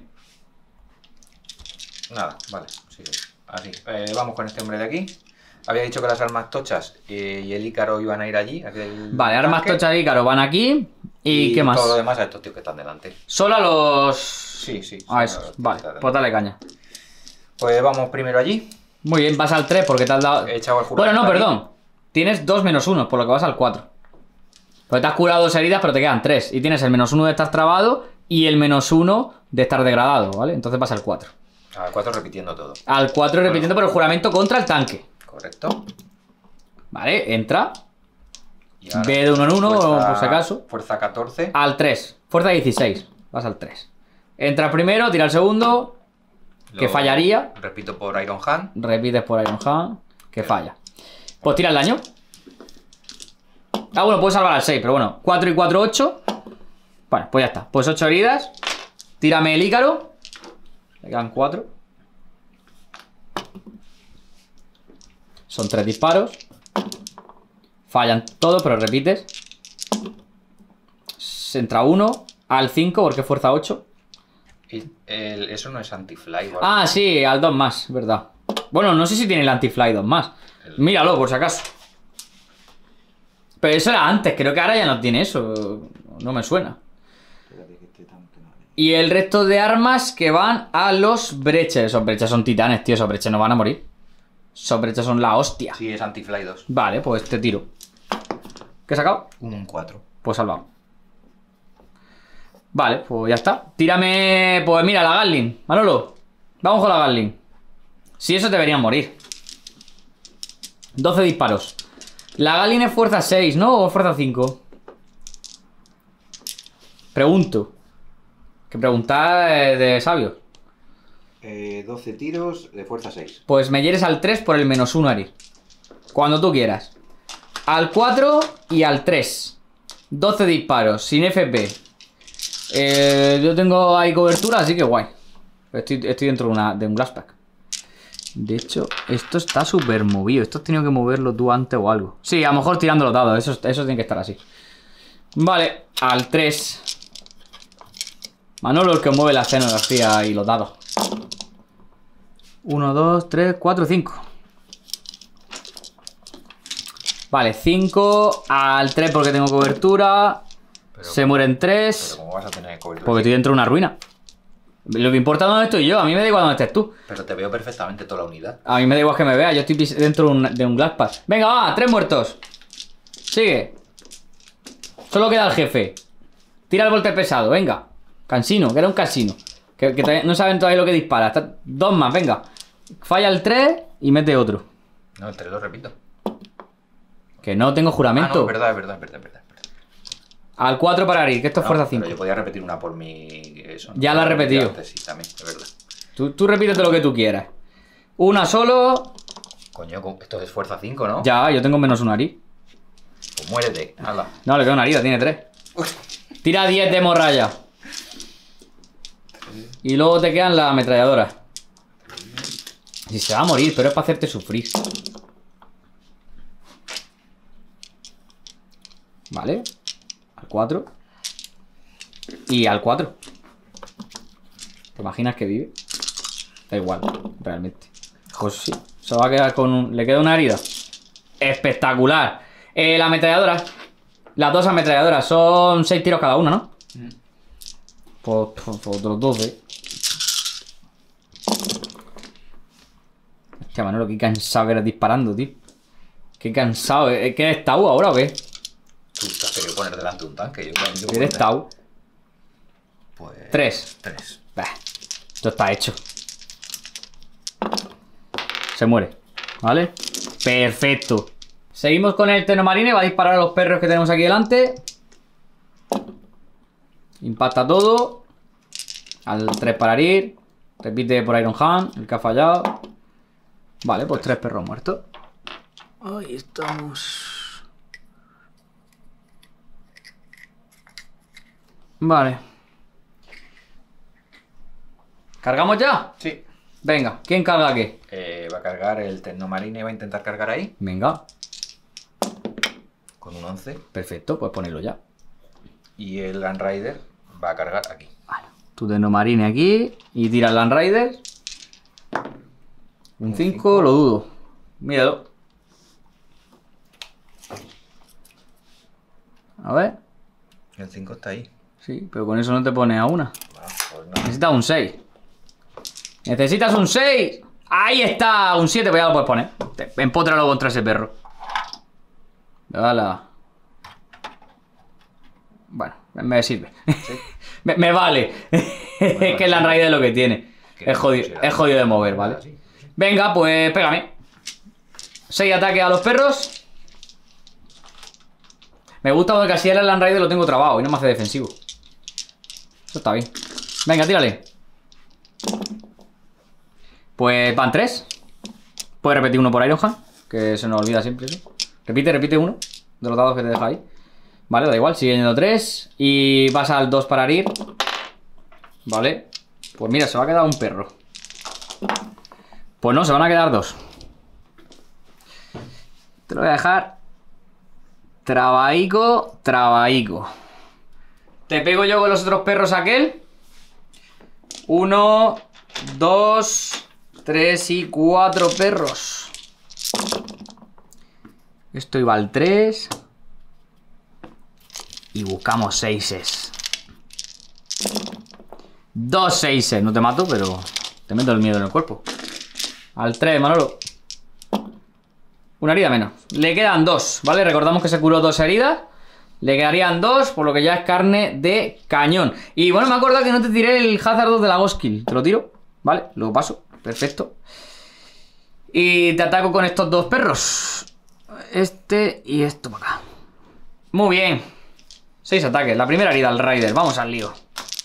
Nada, vale. Sí, así. Vamos con este hombre de aquí. Había dicho que las armas tochas y el Ícaro iban a ir allí. Vale, armas tochas de Ícaro van aquí. ¿Y qué más? Todo lo demás a estos tíos que están delante. Solo a los... Sí, sí. A esos. Vale, pues dale caña. Pues vamos primero allí. Muy bien, vas al 3 porque te has dado... He echado el Bueno, juramento no, aquí. perdón. Tienes 2 -1, por lo que vas al 4. Porque te has curado 2 heridas, pero te quedan 3. Y tienes el -1 de estar trabado y el -1 de estar degradado, ¿vale? Entonces vas al 4. Al 4 repitiendo todo. Al 4 repitiendo por el juramento contra el tanque. Correcto. Vale, entra. Y ahora, Ve de 1 en 1, por si acaso. Fuerza 14. Al 3. Fuerza 16. Vas al 3. Entra primero, tira el segundo. Que fallaría. Repito por Iron Hand. Repites por Iron Hand. Que falla. Pues tira el daño. Ah, bueno, puedes salvar al 6, pero bueno. 4 y 4, 8. Bueno, pues ya está. Pues 8 heridas. Tírame el Ícaro. Le quedan 4. Son 3 disparos. Fallan todos, pero repites. Se entra 1. Al 5, porque es fuerza 8. Eso no es anti-fly. ¿Vale? Ah, sí, al 2 más, verdad. Bueno, no sé si tiene el anti-fly 2 más. Míralo, por si acaso. Pero eso era antes, creo que ahora ya no tiene eso. No me suena. Y el resto de armas que van a los breches. Esos breches son titanes, tío. Esos breches no van a morir. Esos breches son la hostia. Sí, es anti-fly 2. Vale, pues te tiro. ¿Qué he sacado? Un 4. Pues salvado. Vale, pues ya está. Tírame... Pues mira, la Gatling. Manolo, vamos con la Gatling. Si eso deberían morir. 12 disparos. La Gatling es fuerza 6, ¿no? ¿O fuerza 5? Pregunto. Que preguntar de sabios. 12 tiros de fuerza 6. Pues me hieres al 3 por el -1 Ari. Cuando tú quieras. Al 4 y al 3. 12 disparos, sin FP. Yo tengo ahí cobertura, así que guay. Estoy dentro de un Glasspack. De hecho, esto está súper movido. Esto has tenido que moverlo tú antes o algo. Sí, a lo mejor tirando los dados. Eso tiene que estar así. Vale, al 3. Manolo el que mueve la escenografía y los dados. 1, 2, 3, 4, 5. Vale, 5 al 3 porque tengo cobertura. Se mueren 3. Pero ¿cómo vas a tener cobertura? Porque estoy dentro de una ruina. Lo que importa es dónde estoy yo. A mí me da igual dónde estés tú. Pero te veo perfectamente toda la unidad. A mí me da igual que me vea. Yo estoy dentro de un Glasspack. Venga, va, 3 muertos. Sigue. Solo queda el jefe. Tira el volter pesado, venga. Cansino, que era un cansino. Que no saben todavía lo que dispara. 2 más, venga. Falla el 3 y mete otro. No, el 3 lo repito. Que no tengo juramento. Ah, no, es verdad. Al 4 para Ari, que esto es fuerza Pero 5. yo podía repetir una por mi... Eso, ¿no? Ya la he repetido. Antes, sí, también, es verdad. Tú repítete lo que tú quieras. Una solo. Coño, esto es fuerza 5, ¿no? Ya, yo tengo -1 Ari. Pues muérete. Hala. No, le queda una herida, tiene 3. Tira 10 de morralla. Y luego te quedan las ametralladoras. Si se va a morir, pero es para hacerte sufrir. Vale. Al 4. Y al 4. ¿Te imaginas que vive? Da igual, realmente. Pues sí, se va a quedar con un... ¿Le queda una herida? Espectacular. La ametralladora. Las dos ametralladoras. Son 6 tiros cada una, ¿no? Pues otros 12. Hostia, Manolo, qué cansado que eres disparando, tío. Qué cansado. ¿Qué eres Tau ahora o qué? Tú te has querido poner delante de un tanque. ¿Eres Tau? Pues... 3. 3. Esto está hecho. Se muere. ¿Vale? Perfecto. Seguimos con el Tecnomarine. Va a disparar a los perros que tenemos aquí delante. Impacta todo. Al 3 para herir. Repite por Iron Hand. El que ha fallado. Vale, pues 3 perros muertos. Ahí estamos. Vale. ¿Cargamos ya? Sí. Venga, ¿quién carga qué? Va a cargar el Tecnomarine. Va a intentar cargar ahí. Venga. Con un 11. Perfecto, pues ponerlo ya. Y el Land Rider va a cargar aquí. Vale. Tu Tecnomarine aquí. Y tira el Land Rider. Un 5, lo dudo. Míralo. A ver. El 5 está ahí. Sí, pero con eso no te pones a una. Pues no. Necesitas un 6. Necesitas un 6. Ahí está. Un 7, pues ya lo puedes poner. Empótralo contra ese perro. Dale. Bueno, me sirve. ¿Sí? me vale. Bueno, es que el Land Rider es lo que tiene. Es jodido de mover, ¿vale? Sí. Venga, pues pégame. 6 ataques a los perros. Me gusta porque así el Land Rider lo tengo trabado y no me hace defensivo. Eso está bien. Venga, tírale. Pues van 3. Puedes repetir uno por Iron Hand, que se nos olvida siempre eso. Repite uno de los dados que te deja ahí. Vale, da igual, sigue yendo 3. Y vas al 2 para herir. Vale. Pues mira, se va a quedar un perro. Pues no, se van a quedar 2. Te lo voy a dejar. Trabaico. Te pego yo con los otros perros aquel. 1, 2, 3 y 4 perros. Esto iba al 3. Y buscamos 6s. 2 6s. No te mato, pero te meto el miedo en el cuerpo. Al 3, Manolo. Una herida menos. Le quedan 2, ¿vale? Recordamos que se curó 2 heridas. Le quedarían 2, por lo que ya es carne de cañón. Y bueno, me acuerdo que no te tiré el Hazard 2 de la Ghost Kill. Te lo tiro, ¿vale? Lo paso, perfecto. Y te ataco con estos 2 perros. Este y esto para acá. Muy bien. 6 ataques, la primera herida al Rider. Vamos al lío.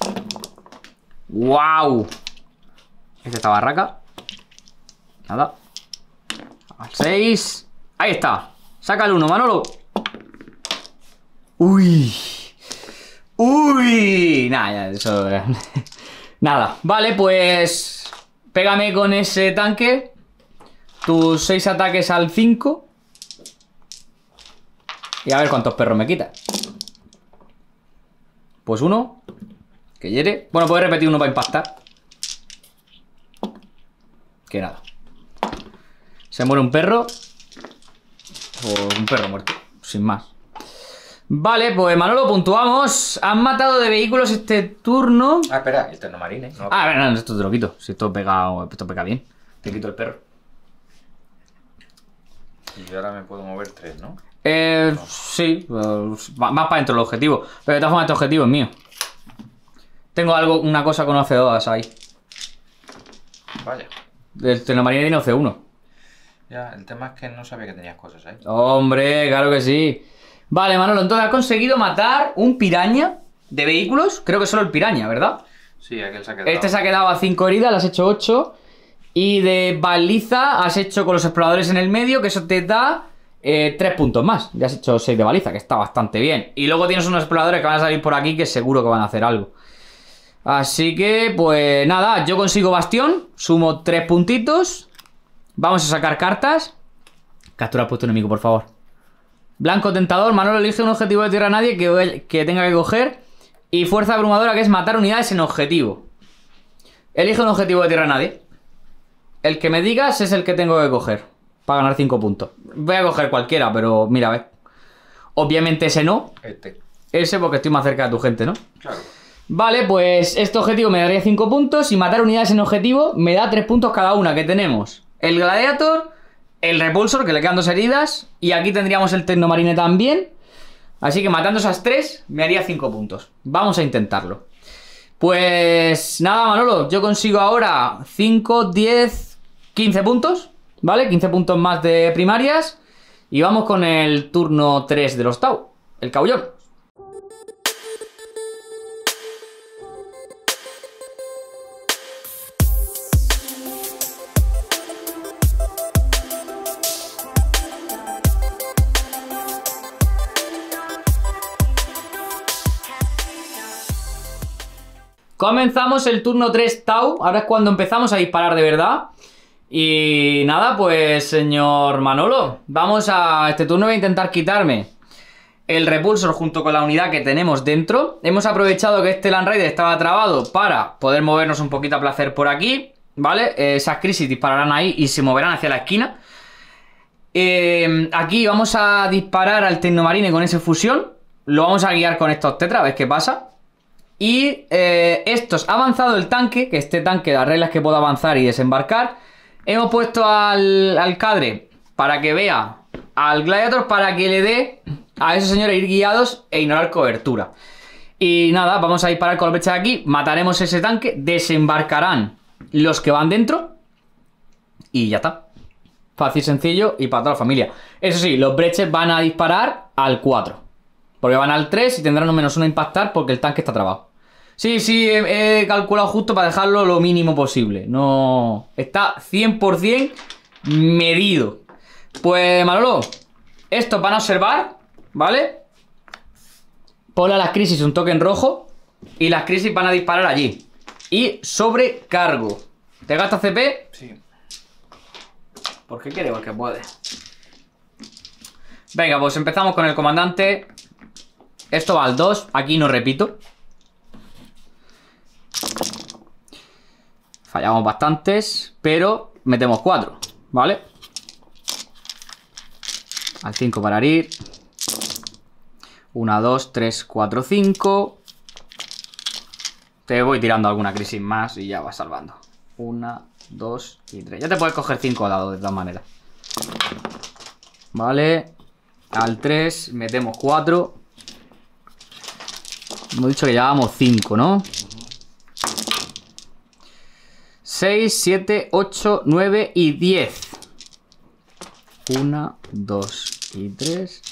¡Wow! Este está barraca. Nada. Al 6. Ahí está. Saca el 1, Manolo. Uy. Uy. Nada, ya, eso. Nada. Vale, pues. Pégame con ese tanque. Tus 6 ataques al 5. Y a ver cuántos perros me quita. Pues 1. Que hiere. Bueno, puedes repetir uno para impactar. Que nada. Se muere un perro. O un perro muerto. Sin más. Vale, pues Manolo, puntuamos. Han matado de vehículos este turno. Ah, espera, el Tecnomarine. No. Ah, no, esto te lo quito. Si esto pega bien. Te quito el perro. Y ahora me puedo mover 3, ¿no? Sí. Más para dentro del objetivo. Pero de todas formas este objetivo es mío. Tengo una cosa con OC2 ahí. Vaya. El Tecnomarine tiene OC1. Ya, el tema es que no sabía que tenías cosas ahí. Hombre, claro que sí. Vale, Manolo, entonces has conseguido matar un piraña de vehículos. Creo que solo el piraña, ¿verdad? Sí, aquel se ha quedado. Este se ha quedado a 5 heridas, le has hecho 8. Y de baliza has hecho con los exploradores en el medio, que eso te da 3 puntos más. Ya has hecho 6 de baliza, que está bastante bien. Y luego tienes unos exploradores que van a salir por aquí que seguro que van a hacer algo. Así que, pues nada, yo consigo bastión. Sumo 3 puntitos. Vamos a sacar cartas. Captura puesto enemigo, por favor. Blanco tentador. Manolo elige un objetivo de tierra a nadie que tenga que coger. Y fuerza abrumadora, que es matar unidades en objetivo. Elige un objetivo de tierra a nadie. El que me digas es el que tengo que coger para ganar 5 puntos. Voy a coger cualquiera, pero mira, a ver. Obviamente ese no. Ese porque estoy más cerca de tu gente, ¿no? Claro. Vale, pues este objetivo me daría 5 puntos. Y matar unidades en objetivo me da 3 puntos cada una. Que tenemos el Gladiator, el Repulsor, que le quedan 2 heridas. Y aquí tendríamos el Tecnomarine también. Así que matando esas 3 me haría 5 puntos. Vamos a intentarlo. Pues nada, Manolo, yo consigo ahora 5, 10, 15 puntos, ¿vale? 15 puntos más de primarias. Y vamos con el turno 3 de los Tau, el Caullón. Comenzamos el turno 3 Tau. Ahora es cuando empezamos a disparar de verdad. Y nada, pues señor Manolo, vamos a este turno. Voy a intentar quitarme el Repulsor junto con la unidad que tenemos dentro. Hemos aprovechado que este Land Raider estaba trabado para poder movernos un poquito a placer por aquí, ¿vale? Esas crisis dispararán ahí y se moverán hacia la esquina. Aquí vamos a disparar al Tecnomarine con ese fusión. Lo vamos a guiar con estos tetras, a ver qué pasa. Y estos ha avanzado el tanque, que este tanque, las reglas que puedo avanzar y desembarcar. Hemos puesto al Cadre para que vea al Gladiator, para que le dé a esos señores ir guiados e ignorar cobertura. Y nada, vamos a disparar con la flecha de aquí. Mataremos ese tanque, desembarcarán los que van dentro. Y ya está. Fácil, sencillo y para toda la familia. Eso sí, los breches van a disparar al 4. Porque van al 3 y tendrán un -1 a impactar porque el tanque está trabado. Sí, he calculado justo para dejarlo lo mínimo posible. No... Está 100% medido. Pues, Manolo, estos van a observar, ¿vale? Ponle a las crisis un toque en rojo. Y las crisis van a disparar allí. Y sobrecargo. ¿Te gasta CP? Sí. ¿Por qué quiere? Porque puede. Venga, pues empezamos con el comandante. Esto va al 2. Aquí no repito. Fallamos bastantes, pero metemos 4, ¿vale? Al 5 para herir. 1, 2, 3, 4, 5. Te voy tirando alguna crisis más y ya vas salvando. 1, 2 y 3. Ya te puedes coger 5 dados de todas maneras. Vale. Al 3 metemos 4. Hemos dicho que llevábamos 5, ¿no? 6, 7, 8, 9 y 10. 1, 2 y 3.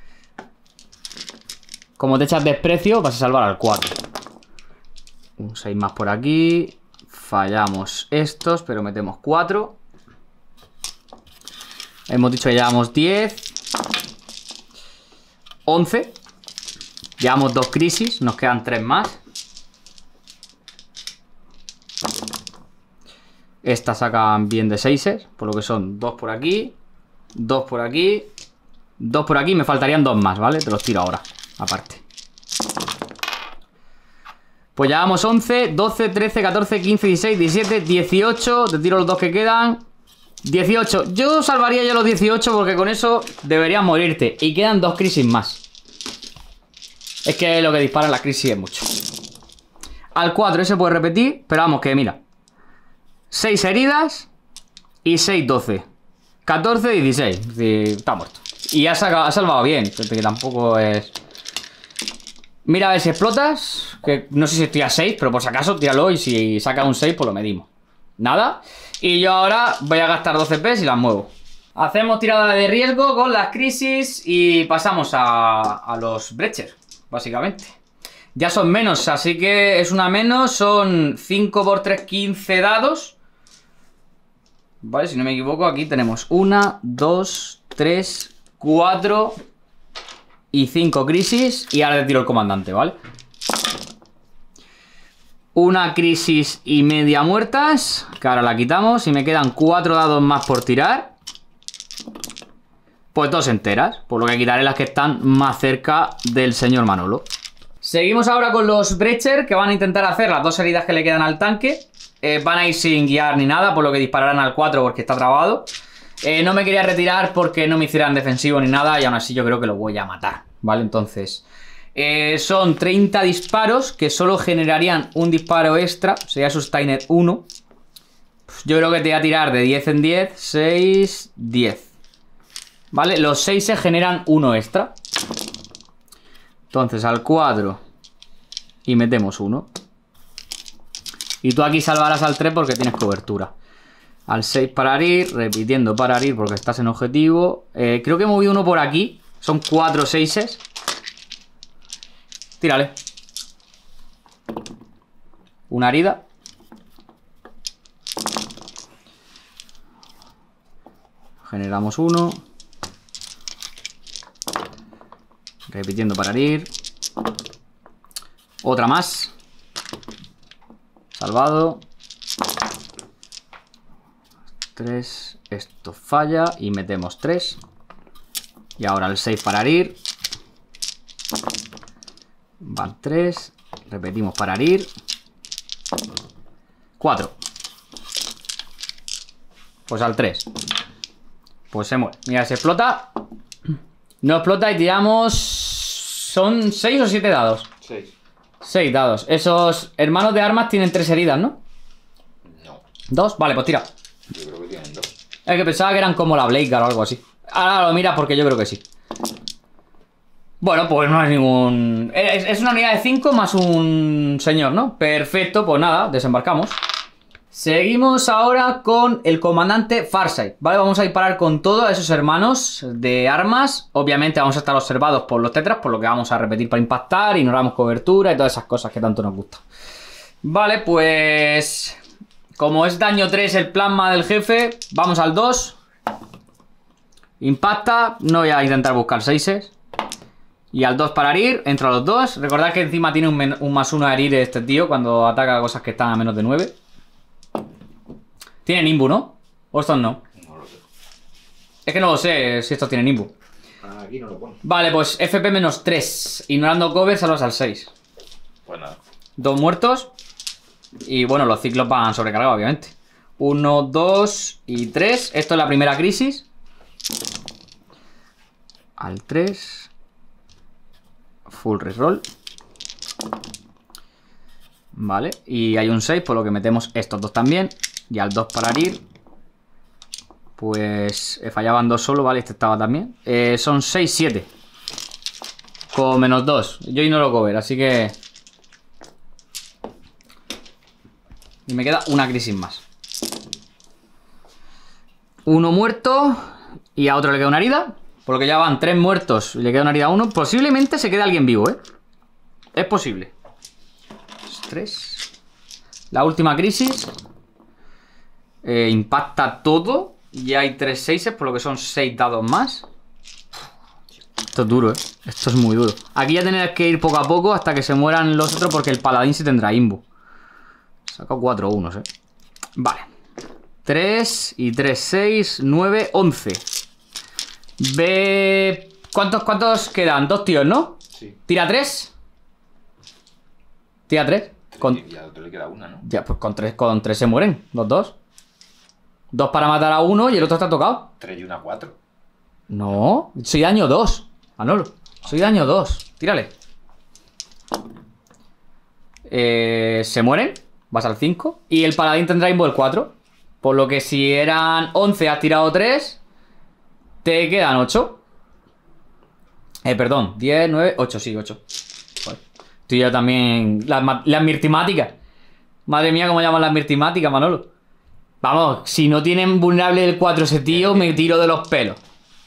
Como te echas desprecio, vas a salvar al 4. Un 6 más por aquí. Fallamos estos, pero metemos 4. Hemos dicho que llevamos 10. 11. Llevamos 2 crisis, nos quedan 3 más. Estas sacan bien de 6, por lo que son 2 por aquí, 2 por aquí, 2 por aquí. Me faltarían 2 más, ¿vale? Te los tiro ahora, aparte. Pues llevamos 11, 12, 13, 14, 15, 16, 17, 18. Te tiro los 2 que quedan. 18. Yo salvaría ya los 18 porque con eso deberías morirte. Y quedan 2 crisis más. Es que lo que disparan las crisis es mucho. Al 4 ese puede repetir, pero vamos que mira. 6 heridas y 6, 12. 14, 16. Es decir, está muerto. Y ha salvado bien, que tampoco es... Mira a ver si explotas. Que no sé si estoy a 6, pero por si acaso tíralo y si saca un 6 pues lo medimos. Nada. Y yo ahora voy a gastar 12 P y las muevo. Hacemos tirada de riesgo con las crisis y pasamos a los breachers, básicamente. Ya son menos, así que es una menos. Son 5 por 3, 15 dados. Vale, si no me equivoco, aquí tenemos 1, 2, 3, 4 y 5 crisis. Y ahora le tiro el comandante, ¿vale? Una crisis y media muertas, que ahora la quitamos. Y me quedan 4 dados más por tirar. Pues 2 enteras, por lo que quitaré las que están más cerca del señor Manolo. Seguimos ahora con los Breacher, que van a intentar hacer las 2 heridas que le quedan al tanque. Van a ir sin guiar ni nada, por lo que dispararán al 4 porque está trabado. No me quería retirar porque no me hicieran defensivo ni nada, y aún así yo creo que lo voy a matar, ¿vale? Entonces, son 30 disparos que solo generarían un disparo extra, sería Sustainer 1. Yo creo que te voy a tirar de 10 en 10, 6, 10. ¿Vale? Los 6 se generan 1 extra. Entonces al 4 y metemos 1. Y tú aquí salvarás al 3 porque tienes cobertura. Al 6 para herir, repitiendo para herir porque estás en objetivo. Creo que he movido uno por aquí. Son 4 6s. Tírale. Una herida. Generamos 1. Repitiendo para herir. Otra más. Salvado. 3. Esto falla. Y metemos 3. Y ahora el 6 para herir. Van 3. Repetimos para herir. 4. Pues al 3. Pues se muere. Mira, se explota. No explota y tiramos... ¿Son 6 o 7 dados? 6. 6 dados. Esos hermanos de armas tienen 3 heridas, ¿no? No. ¿2? Vale, pues tira. Yo creo que tienen 2. Es que pensaba que eran como la Blade Guard o algo así. Ahora lo miras porque yo creo que sí. Bueno, pues no es ningún... Es una unidad de 5 más un señor, ¿no? Perfecto, pues nada, desembarcamos. Seguimos ahora con el comandante Farsight, ¿vale? Vamos a disparar con todos esos hermanos de armas. Obviamente vamos a estar observados por los tetras, por lo que vamos a repetir para impactar, ignoramos cobertura y todas esas cosas que tanto nos gustan. Vale, pues... como es daño 3 el plasma del jefe, vamos al 2. Impacta, no voy a intentar buscar 6s. Y al 2 para herir, entro a los 2. Recordad que encima tiene un +1 a herir este tío cuando ataca cosas que están a menos de 9. Tiene Nimbu, ¿no? ¿O estos no? No lo sé. Es que no lo sé si estos tienen Nimbu. Aquí no lo pone. Vale, pues FP -3. Ignorando cover, salvas al 6. Pues nada. 2 muertos. Y bueno, los ciclos van sobrecargados, obviamente. 1, 2 y 3. Esto es la primera crisis. Al 3. Full reroll. Vale, y hay un 6, por lo que metemos estos dos también. Y al 2 para herir. Pues fallaban 2 solo, vale, este estaba también. Son 6, 7. Con -2. Yo ignoro cover, así que... y me queda una crisis más. Uno muerto. Y a otro le queda una herida. Por lo que ya van 3 muertos y le queda una herida a uno. Posiblemente se quede alguien vivo, ¿eh? Es posible. 3. La última crisis. Impacta todo. Y hay 3 6, por lo que son 6 dados más. Esto es duro, ¿eh? Esto es muy duro. Aquí ya tenéis que ir poco a poco hasta que se mueran los otros, porque el paladín sí tendrá imbu. Saca 4 unos, ¿eh? Vale. 3 y 3, 6, 9, 11. Ve... ¿Cuántos quedan? 2 tíos, ¿no? Sí. Tira 3. Tira 3. Y al otro le queda una, ¿no? Ya, pues con 3 se mueren. Los dos. 2 para matar a uno y el otro está tocado. 3 y una 4. No. Soy daño 2. Manolo. Soy daño 2. Tírale. Se mueren. Vas al 5. Y el paladín tendrá imbo el 4. Por lo que si eran 11 has tirado 3. Te quedan 8. Perdón, 10, 9, 8, sí, 8. Vale. Tú y yo también. Las mirtimáticas. Madre mía, cómo llaman las mirtimáticas, Manolo. Vamos, si no tienen vulnerable el 4 ese tío, me tiro de los pelos.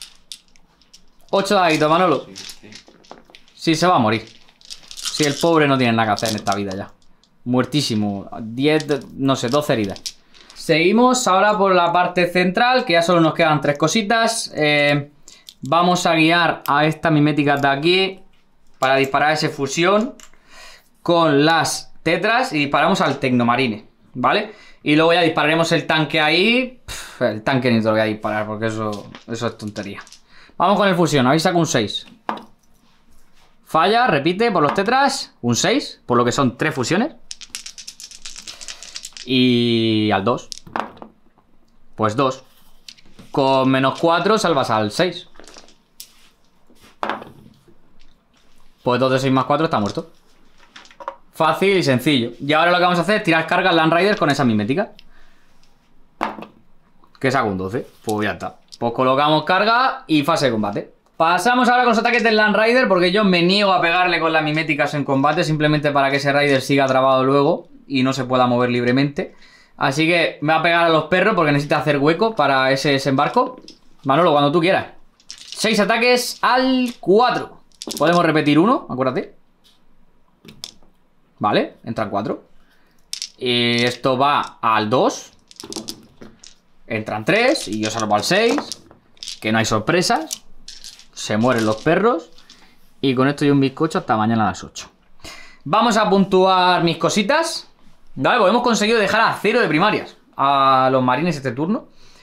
8 daditos, Manolo. Sí, se va a morir. Si el pobre no tiene nada que hacer en esta vida ya. Muertísimo. 10, no sé, 12 heridas. Seguimos ahora por la parte central, que ya solo nos quedan 3 cositas. Vamos a guiar a esta mimética de aquí para disparar ese fusión con las tetras y disparamos al Tecnomarine, ¿vale? Y luego ya dispararemos el tanque ahí. El tanque ni te lo voy a disparar porque eso es tontería. Vamos con el fusión, habéis sacado un 6. Falla, repite por los tetras. Un 6, por lo que son 3 fusiones. Y al 2. Pues 2. Con menos 4 salvas al 6. Pues 2 de 6 más 4 está muerto. Fácil y sencillo. Y ahora lo que vamos a hacer es tirar cargas Land Riders con esa mimética. Que saca un 12. Pues ya está. Pues colocamos carga y fase de combate. Pasamos ahora con los ataques del Land Rider, porque yo me niego a pegarle con las miméticas en combate, simplemente para que ese Rider siga trabado luego y no se pueda mover libremente. Así que me va a pegar a los perros porque necesita hacer hueco para ese desembarco. Manolo, cuando tú quieras. 6 ataques al 4. Podemos repetir uno, acuérdate. Vale, entran 4. Y esto va al 2. Entran 3 y yo salvo al 6. Que no hay sorpresas. Se mueren los perros. Y con esto y un bizcocho hasta mañana a las 8. Vamos a puntuar mis cositas. Vale, pues hemos conseguido dejar a 0 de primarias a los marines este turno.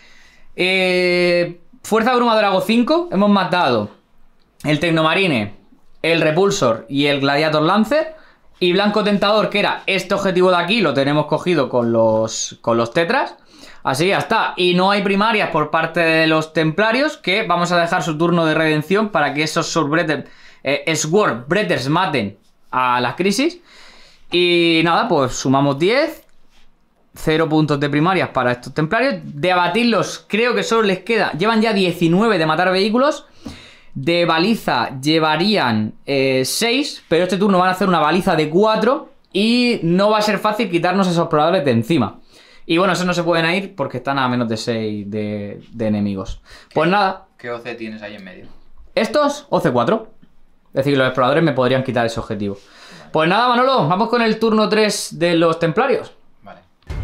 Fuerza abrumadora hago 5. Hemos matado el Tecnomarine, el Repulsor y el Gladiator Lancer. Y Blanco Tentador, que era este objetivo de aquí, lo tenemos cogido con los tetras. Así ya está. Y no hay primarias por parte de los templarios, que vamos a dejar su turno de redención para que esos Sword Breathers maten a las crisis. Y nada, pues sumamos 10. 0 puntos de primarias para estos templarios. De abatirlos creo que solo les queda... Llevan ya 19 de matar vehículos. De baliza llevarían 6. Pero este turno van a hacer una baliza de 4. Y no va a ser fácil quitarnos esos exploradores de encima. Y bueno, esos no se pueden ir porque están a menos de 6 de enemigos. Pues nada. ¿Qué OC tienes ahí en medio? Estos, OC4. Es decir, los exploradores me podrían quitar ese objetivo. Pues nada, Manolo, vamos con el turno 3 de los templarios. Vale.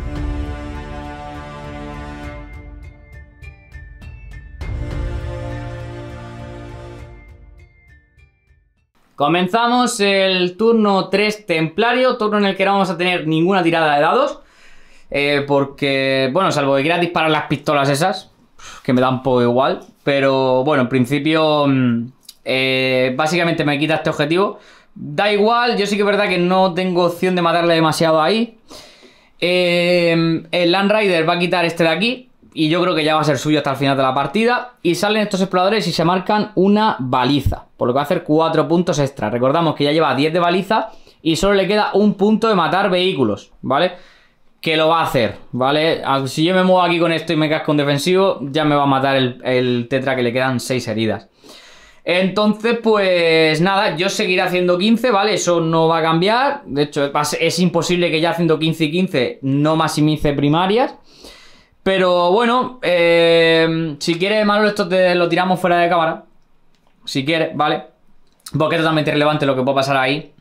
Comenzamos el turno 3 templario, turno en el que no vamos a tener ninguna tirada de dados. Porque, bueno, salvo que quieras disparar las pistolas esas, que me da un poco igual. Pero, bueno, en principio, básicamente me quita este objetivo. Da igual, yo sí que es verdad que no tengo opción de matarle demasiado ahí. El Land Rider va a quitar este de aquí. Y yo creo que ya va a ser suyo hasta el final de la partida. Y salen estos exploradores y se marcan una baliza, por lo que va a hacer 4 puntos extra. Recordamos que ya lleva 10 de baliza y solo le queda un punto de matar vehículos, ¿vale? Que lo va a hacer, ¿vale? Si yo me muevo aquí con esto y me casco un defensivo, ya me va a matar el tetra, que le quedan 6 heridas. Entonces, pues nada, yo seguiré haciendo 15, ¿vale? Eso no va a cambiar. De hecho, es imposible que ya haciendo 15 y 15 no maximice primarias. Pero bueno, si quieres, Manolo, esto te lo tiramos fuera de cámara. Si quieres, ¿vale? Porque es totalmente irrelevante lo que puede pasar ahí.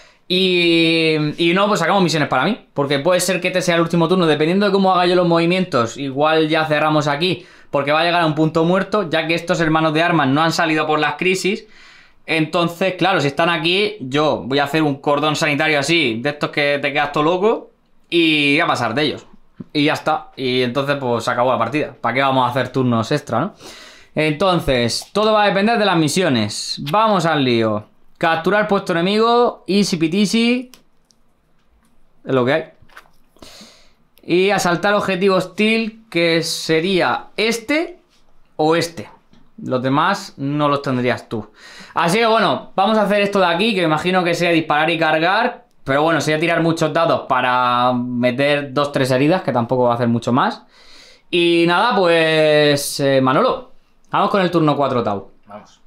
Y no, pues sacamos misiones para mí. Porque puede ser que este sea el último turno. Dependiendo de cómo haga yo los movimientos, igual ya cerramos aquí, porque va a llegar a un punto muerto, ya que estos hermanos de armas no han salido por las crisis. Entonces, claro, si están aquí, yo voy a hacer un cordón sanitario así, de estos que te quedas todo loco, y voy a pasar de ellos. Y ya está. Y entonces pues se acabó la partida. ¿Para qué vamos a hacer turnos extra, no? Entonces, todo va a depender de las misiones. Vamos al lío. Capturar puesto enemigo. Easy peasy. Es lo que hay. Y asaltar objetivo hostil, que sería este o este. Los demás no los tendrías tú. Así que bueno, vamos a hacer esto de aquí, que me imagino que sea disparar y cargar. Pero bueno, sería tirar muchos dados para meter 2-3 heridas, que tampoco va a hacer mucho más. Y nada, pues Manolo, vamos con el turno 4 Tau. Vamos.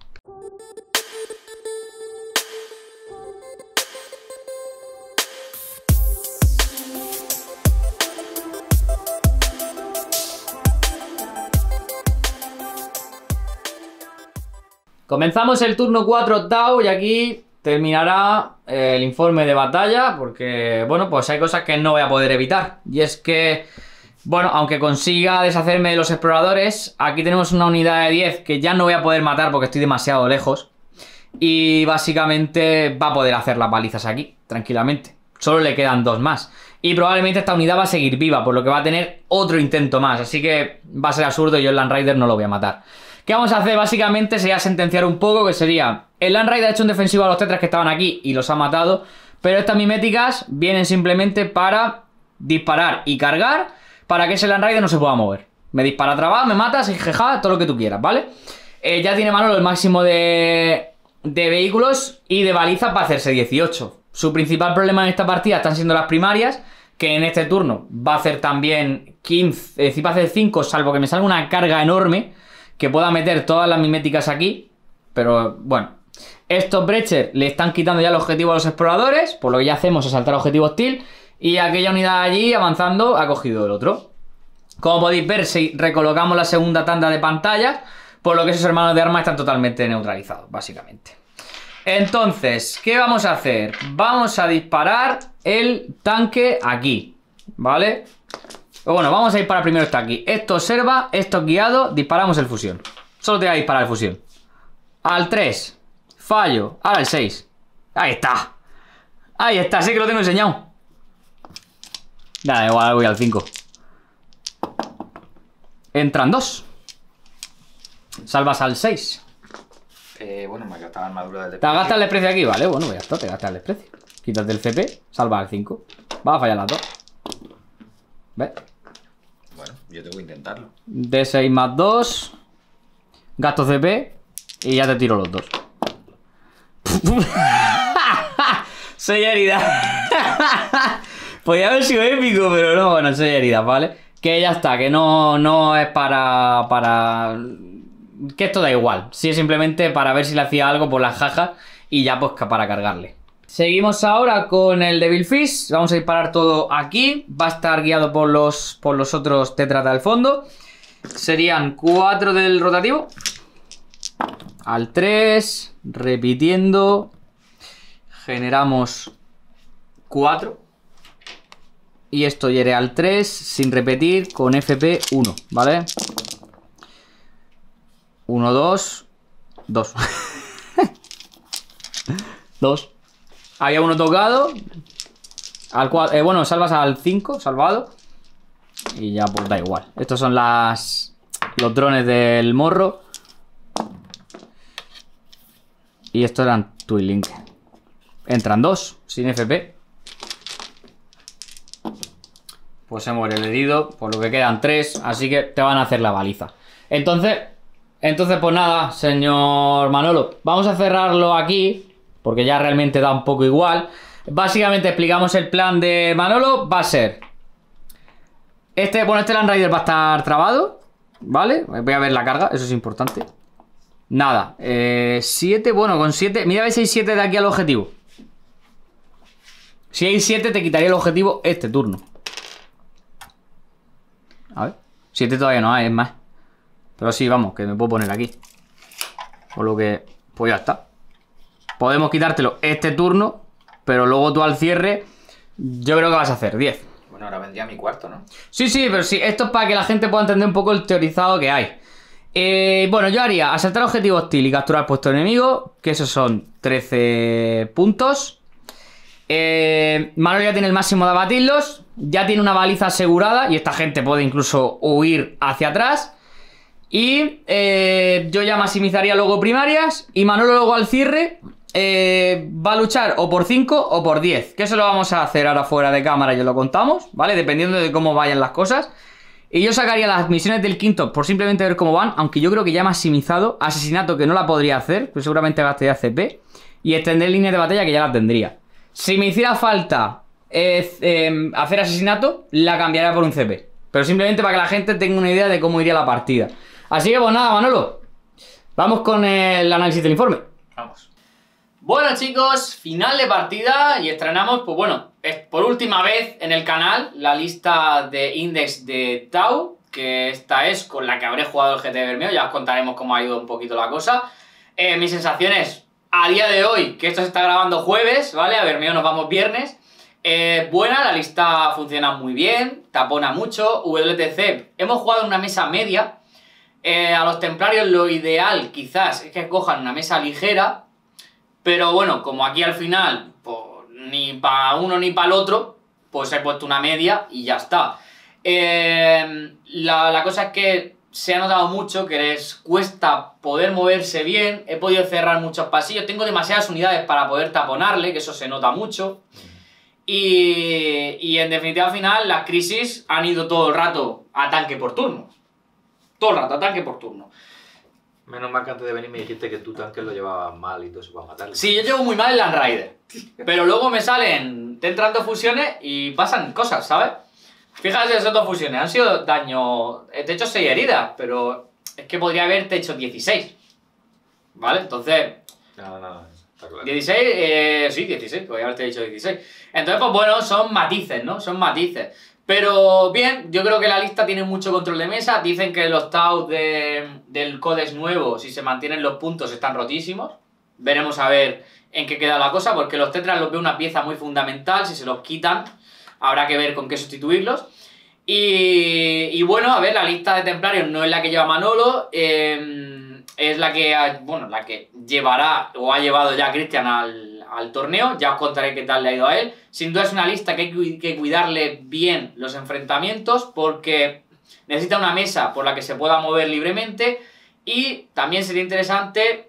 Comenzamos el turno 4 Tau y aquí terminará el informe de batalla, porque, bueno, pues hay cosas que no voy a poder evitar. Y es que, bueno, aunque consiga deshacerme de los exploradores, aquí tenemos una unidad de 10 que ya no voy a poder matar porque estoy demasiado lejos. Y básicamente va a poder hacer las balizas aquí, tranquilamente. Solo le quedan 2 más. Y probablemente esta unidad va a seguir viva, por lo que va a tener otro intento más. Así que va a ser absurdo y yo el Land Raider no lo voy a matar. ¿Qué vamos a hacer? Básicamente sería sentenciar un poco, que sería... El Land Raider ha hecho un defensivo a los tetras que estaban aquí y los ha matado. Pero estas miméticas vienen simplemente para disparar y cargar para que ese Land Raider no se pueda mover. Me dispara trabado, me matas y jeja, todo lo que tú quieras, ¿vale? Ya tiene Manolo el máximo de vehículos y de balizas para hacerse 18. Su principal problema en esta partida están siendo las primarias, que en este turno va a hacer también 15, va a hacer 5, salvo que me salga una carga enorme que pueda meter todas las miméticas aquí. Pero bueno, estos Breacher le están quitando ya el objetivo a los exploradores, por lo que ya hacemos es saltar objetivo hostil. Y aquella unidad allí avanzando ha cogido el otro. Como podéis ver, si recolocamos la segunda tanda de pantallas, por lo que esos hermanos de armas están totalmente neutralizados, básicamente. Entonces, ¿qué vamos a hacer? Vamos a disparar el tanque aquí, ¿vale? Bueno, vamos a disparar primero este aquí. Esto observa, esto es guiado, disparamos el fusión. Solo te voy a disparar el fusión. Al 3, fallo, ahora el 6. Ahí está. Ahí está, sí que lo tengo enseñado. Da igual, voy al 5. Entran 2. Salvas al 6. Bueno, me ha gastado la armadura del ¿Te desprecio. gastas el desprecio aquí? Vale, bueno, pues ya está, te gastas el desprecio. Quítate el CP, salva al 5. Va a fallar las 2. ¿Ves? Bueno, yo tengo que intentarlo. D6 más 2. Gasto CP. Y ya te tiro los 2. 6 heridas. Podría haber sido épico, pero no, bueno, 6 heridas, ¿vale? Que ya está, que no es para... Que esto da igual. Sí, es simplemente para ver si le hacía algo por las jajas y ya pues para cargarle. Seguimos ahora con el Devil Fish. Vamos a disparar todo aquí. Va a estar guiado por los otros tetras del fondo. Serían 4 del rotativo. Al 3. Repitiendo. Generamos 4. Y esto hiere al 3 sin repetir con FP 1, ¿vale? 1, 2. 2. 2. Había uno tocado. Al 4, bueno, salvas al 5, salvado. Y ya pues da igual. Estos son los drones del morro. Y estos eran Twin Link. Entran 2, sin FP. Pues se muere el herido, por lo que quedan 3, así que te van a hacer la baliza. Entonces pues nada, señor Manolo, vamos a cerrarlo aquí, porque ya realmente da un poco igual. Básicamente explicamos el plan de Manolo, va a ser... este Land Raider va a estar trabado, ¿vale? Voy a ver la carga, eso es importante. Nada, 7, bueno, con 7, mira a ver si hay 7 de aquí al objetivo. Si hay 7 te quitaría el objetivo este turno. A ver, 7 todavía no hay, es más. Pero sí, vamos, que me puedo poner aquí. Por lo que, pues ya está. Podemos quitártelo este turno, pero luego tú al cierre, yo creo que vas a hacer 10. Bueno, ahora vendría mi cuarto, ¿no? Sí, pero sí, esto es para que la gente pueda entender un poco el teorizado que hay. Bueno, yo haría asaltar objetivo hostil y capturar puesto enemigo, que esos son 13 puntos. Manolo ya tiene el máximo de abatirlos. Ya tiene una baliza asegurada y esta gente puede incluso huir hacia atrás. Y yo ya maximizaría luego primarias. Y Manolo luego al cierre va a luchar o por 5 o por 10. Que eso lo vamos a hacer ahora fuera de cámara y os lo contamos, ¿vale? Dependiendo de cómo vayan las cosas. Y yo sacaría las misiones del quinto por simplemente ver cómo van. Aunque yo creo que ya he maximizado asesinato, que no la podría hacer, pues seguramente gastaría CP. Y extender líneas de batalla, que ya la tendría. Si me hiciera falta hacer asesinato, la cambiaría por un CP. Pero simplemente para que la gente tenga una idea de cómo iría la partida. Así que pues nada, Manolo, vamos con el análisis del informe. Vamos. Bueno chicos, final de partida y estrenamos, pues bueno, por última vez en el canal la lista de index de Tau, que esta es con la que habré jugado el GT Bermeo, ya os contaremos cómo ha ido un poquito la cosa. Mis sensaciones a día de hoy, que esto se está grabando jueves, ¿vale? A Bermeo nos vamos viernes. Buena, la lista funciona muy bien, tapona mucho. WTC, hemos jugado en una mesa media. A los templarios lo ideal quizás es que cojan una mesa ligera. Pero bueno, como aquí al final pues, ni para uno ni para el otro, pues he puesto una media y ya está. La cosa es que se ha notado mucho que les cuesta poder moverse bien, he podido cerrar muchos pasillos, tengo demasiadas unidades para poder taponarle, que eso se nota mucho. Y en definitiva al final las crisis han ido todo el rato a tanque por turno. Todo el rato a tanque por turno. Menos mal que antes de venir me dijiste que tu tanque lo llevabas mal y todo eso para matarle. Sí, yo llevo muy mal el Land Rider. Pero luego me salen, te entran 2 fusiones y pasan cosas, ¿sabes? Fíjate, esas 2 fusiones han sido daño... Te he hecho 6 heridas, pero es que podría haberte hecho 16. ¿Vale? Entonces... No, está claro. 16, sí, 16, podría haberte dicho 16. Entonces, pues bueno, son matices, ¿no? Son matices. Pero bien, yo creo que la lista tiene mucho control de mesa. Dicen que los Tau del Codex nuevo, si se mantienen los puntos, están rotísimos. Veremos a ver en qué queda la cosa, porque los Tetras los veo una pieza muy fundamental. Si se los quitan, habrá que ver con qué sustituirlos. Y bueno, a ver, la lista de templarios no es la que lleva Manolo, es la que, bueno, la que llevará o ha llevado ya Cristian al torneo. Ya os contaré qué tal le ha ido a él. Sin duda es una lista que hay que cuidarle bien los enfrentamientos, porque necesita una mesa por la que se pueda mover libremente. Y también sería interesante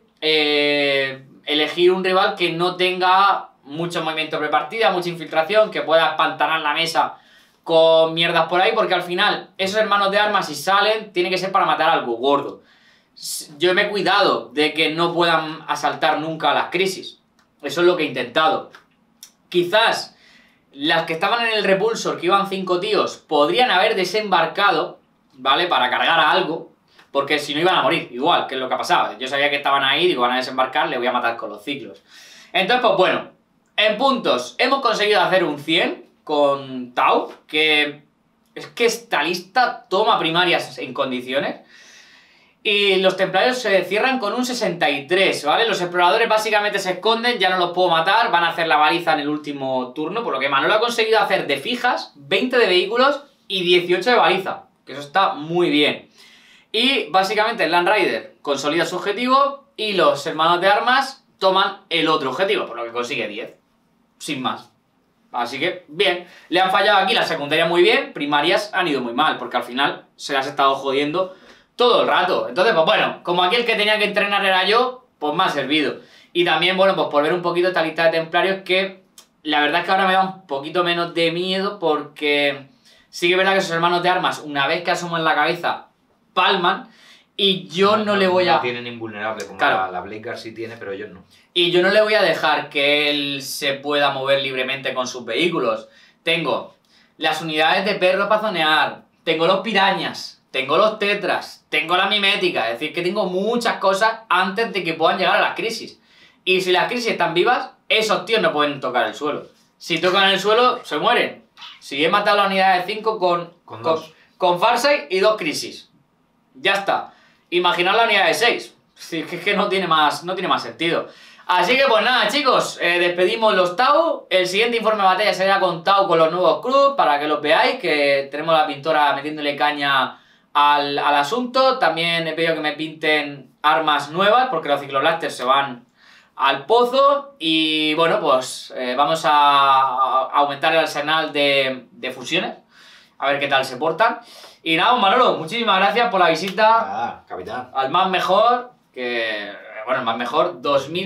elegir un rival que no tenga mucho movimiento prepartida, mucha infiltración, que pueda espantanar la mesa con mierdas por ahí, porque al final esos hermanos de armas, si salen, tiene que ser para matar algo gordo. Yo me he cuidado de que no puedan asaltar nunca a las crisis. Eso es lo que he intentado. Quizás las que estaban en el repulsor, que iban 5 tíos, podrían haber desembarcado, ¿vale? Para cargar a algo, porque si no iban a morir, igual, que es lo que ha pasado. Yo sabía que estaban ahí, digo, van a desembarcar, le voy a matar con los ciclos. Entonces, pues bueno, en puntos hemos conseguido hacer un 100 con Tau, que es que esta lista toma primarias en condiciones. Y los templarios se cierran con un 63, ¿vale? Los exploradores básicamente se esconden, ya no los puedo matar, van a hacer la baliza en el último turno, por lo que Manolo ha conseguido hacer de fijas 20 de vehículos y 18 de baliza, que eso está muy bien. Y básicamente el Land Rider consolida su objetivo y los hermanos de armas toman el otro objetivo, por lo que consigue 10, sin más. Así que, bien, le han fallado aquí la secundaria muy bien, primarias han ido muy mal, porque al final se las ha estado jodiendo todo el rato. Entonces, pues bueno, como aquí el que tenía que entrenar era yo, pues me ha servido. Y también, bueno, pues por ver un poquito esta lista de templarios, que la verdad es que ahora me da un poquito menos de miedo, porque sí que es verdad que esos hermanos de armas, una vez que asoman la cabeza, palman, y yo no le voy a... No tienen invulnerable, como claro, la Blade Guard sí tiene, pero ellos no. Y yo no le voy a dejar que él se pueda mover libremente con sus vehículos. Tengo las unidades de perro para zonear, tengo los pirañas, tengo los tetras, tengo la mimética, es decir, que tengo muchas cosas antes de que puedan llegar a las crisis. Y si las crisis están vivas, esos tíos no pueden tocar el suelo. Si tocan el suelo, se mueren. Si he matado la unidad de 5 con Farsight y 2 crisis. Ya está. Imaginad la unidad de 6. Es que no tiene más sentido. Así que pues nada, chicos, despedimos los Tau. El siguiente informe de batalla será con Tau con los nuevos crews, para que los veáis, que tenemos a la pintora metiéndole caña al asunto. También he pedido que me pinten armas nuevas, porque los cicloblasters se van al pozo. Y bueno, pues vamos a aumentar el arsenal de fusiones, a ver qué tal se portan. Y nada, Manolo, muchísimas gracias por la visita. Capitán. Al más mejor, bueno, el más mejor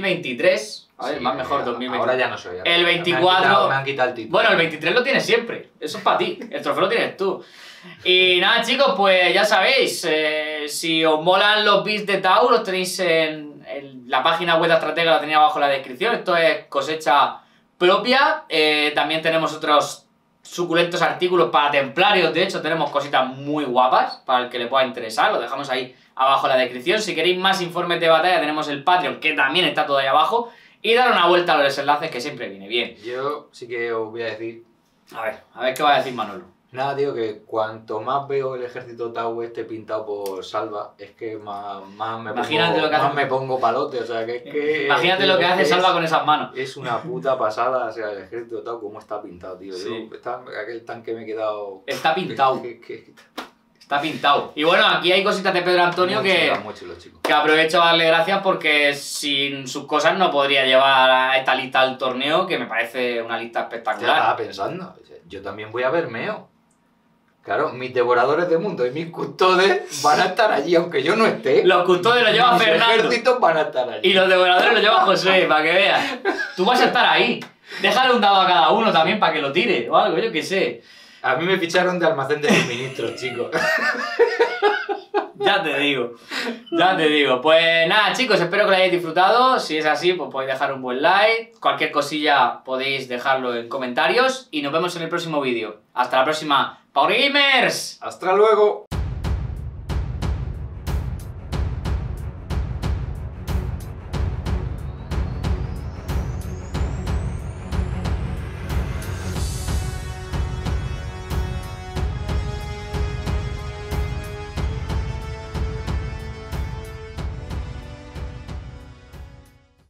2023. ¿Vale? Sí, el más mejor 2023. Ahora ya no soy. El 24. Me han quitado el título. Bueno, el 23 lo tienes siempre. Eso es para ti. El trofeo lo tienes tú. Y nada, chicos, pues ya sabéis. Si os molan los bits de Tau, los tenéis en la página web de Estratega, la tenía abajo en la descripción. Esto es cosecha propia. También tenemos otros suculentos artículos para templarios. De hecho, tenemos cositas muy guapas para el que le pueda interesar. Lo dejamos ahí abajo en la descripción. Si queréis más informes de batalla, tenemos el Patreon, que también está todo ahí abajo. Y dar una vuelta a los enlaces, que siempre viene bien. Yo sí que os voy a decir... A ver qué va a decir Manolo. Nada, tío, que cuanto más veo el ejército Tau este pintado por Salva, es que más me pongo palote, o sea, que es que... Imagínate lo que hace Salva con esas manos. Es una puta pasada, o sea, el ejército Tau, cómo está pintado, tío. Sí. Aquel tanque me he quedado... Está pintado. Está pintado. Y bueno, aquí hay cositas de Pedro Antonio que aprovecho a darle gracias porque sin sus cosas no podría llevar a esta lista al torneo, que me parece una lista espectacular. Estaba pensando, yo también voy a ver Meo. Claro, mis devoradores de mundo y mis custodes van a estar allí, aunque yo no esté. Los custodes los lleva Fernando. Los ejércitos van a estar allí. Y los devoradores los lleva José, para que veas. Tú vas a estar ahí. Déjale un dado a cada uno también para que lo tire o algo, yo qué sé. A mí me ficharon de almacén de suministros, chicos. Ya te digo, ya te digo. Pues nada, chicos, espero que lo hayáis disfrutado. Si es así, pues podéis dejar un buen like. Cualquier cosilla podéis dejarlo en comentarios. Y nos vemos en el próximo vídeo. Hasta la próxima, Power Gamers. Hasta luego.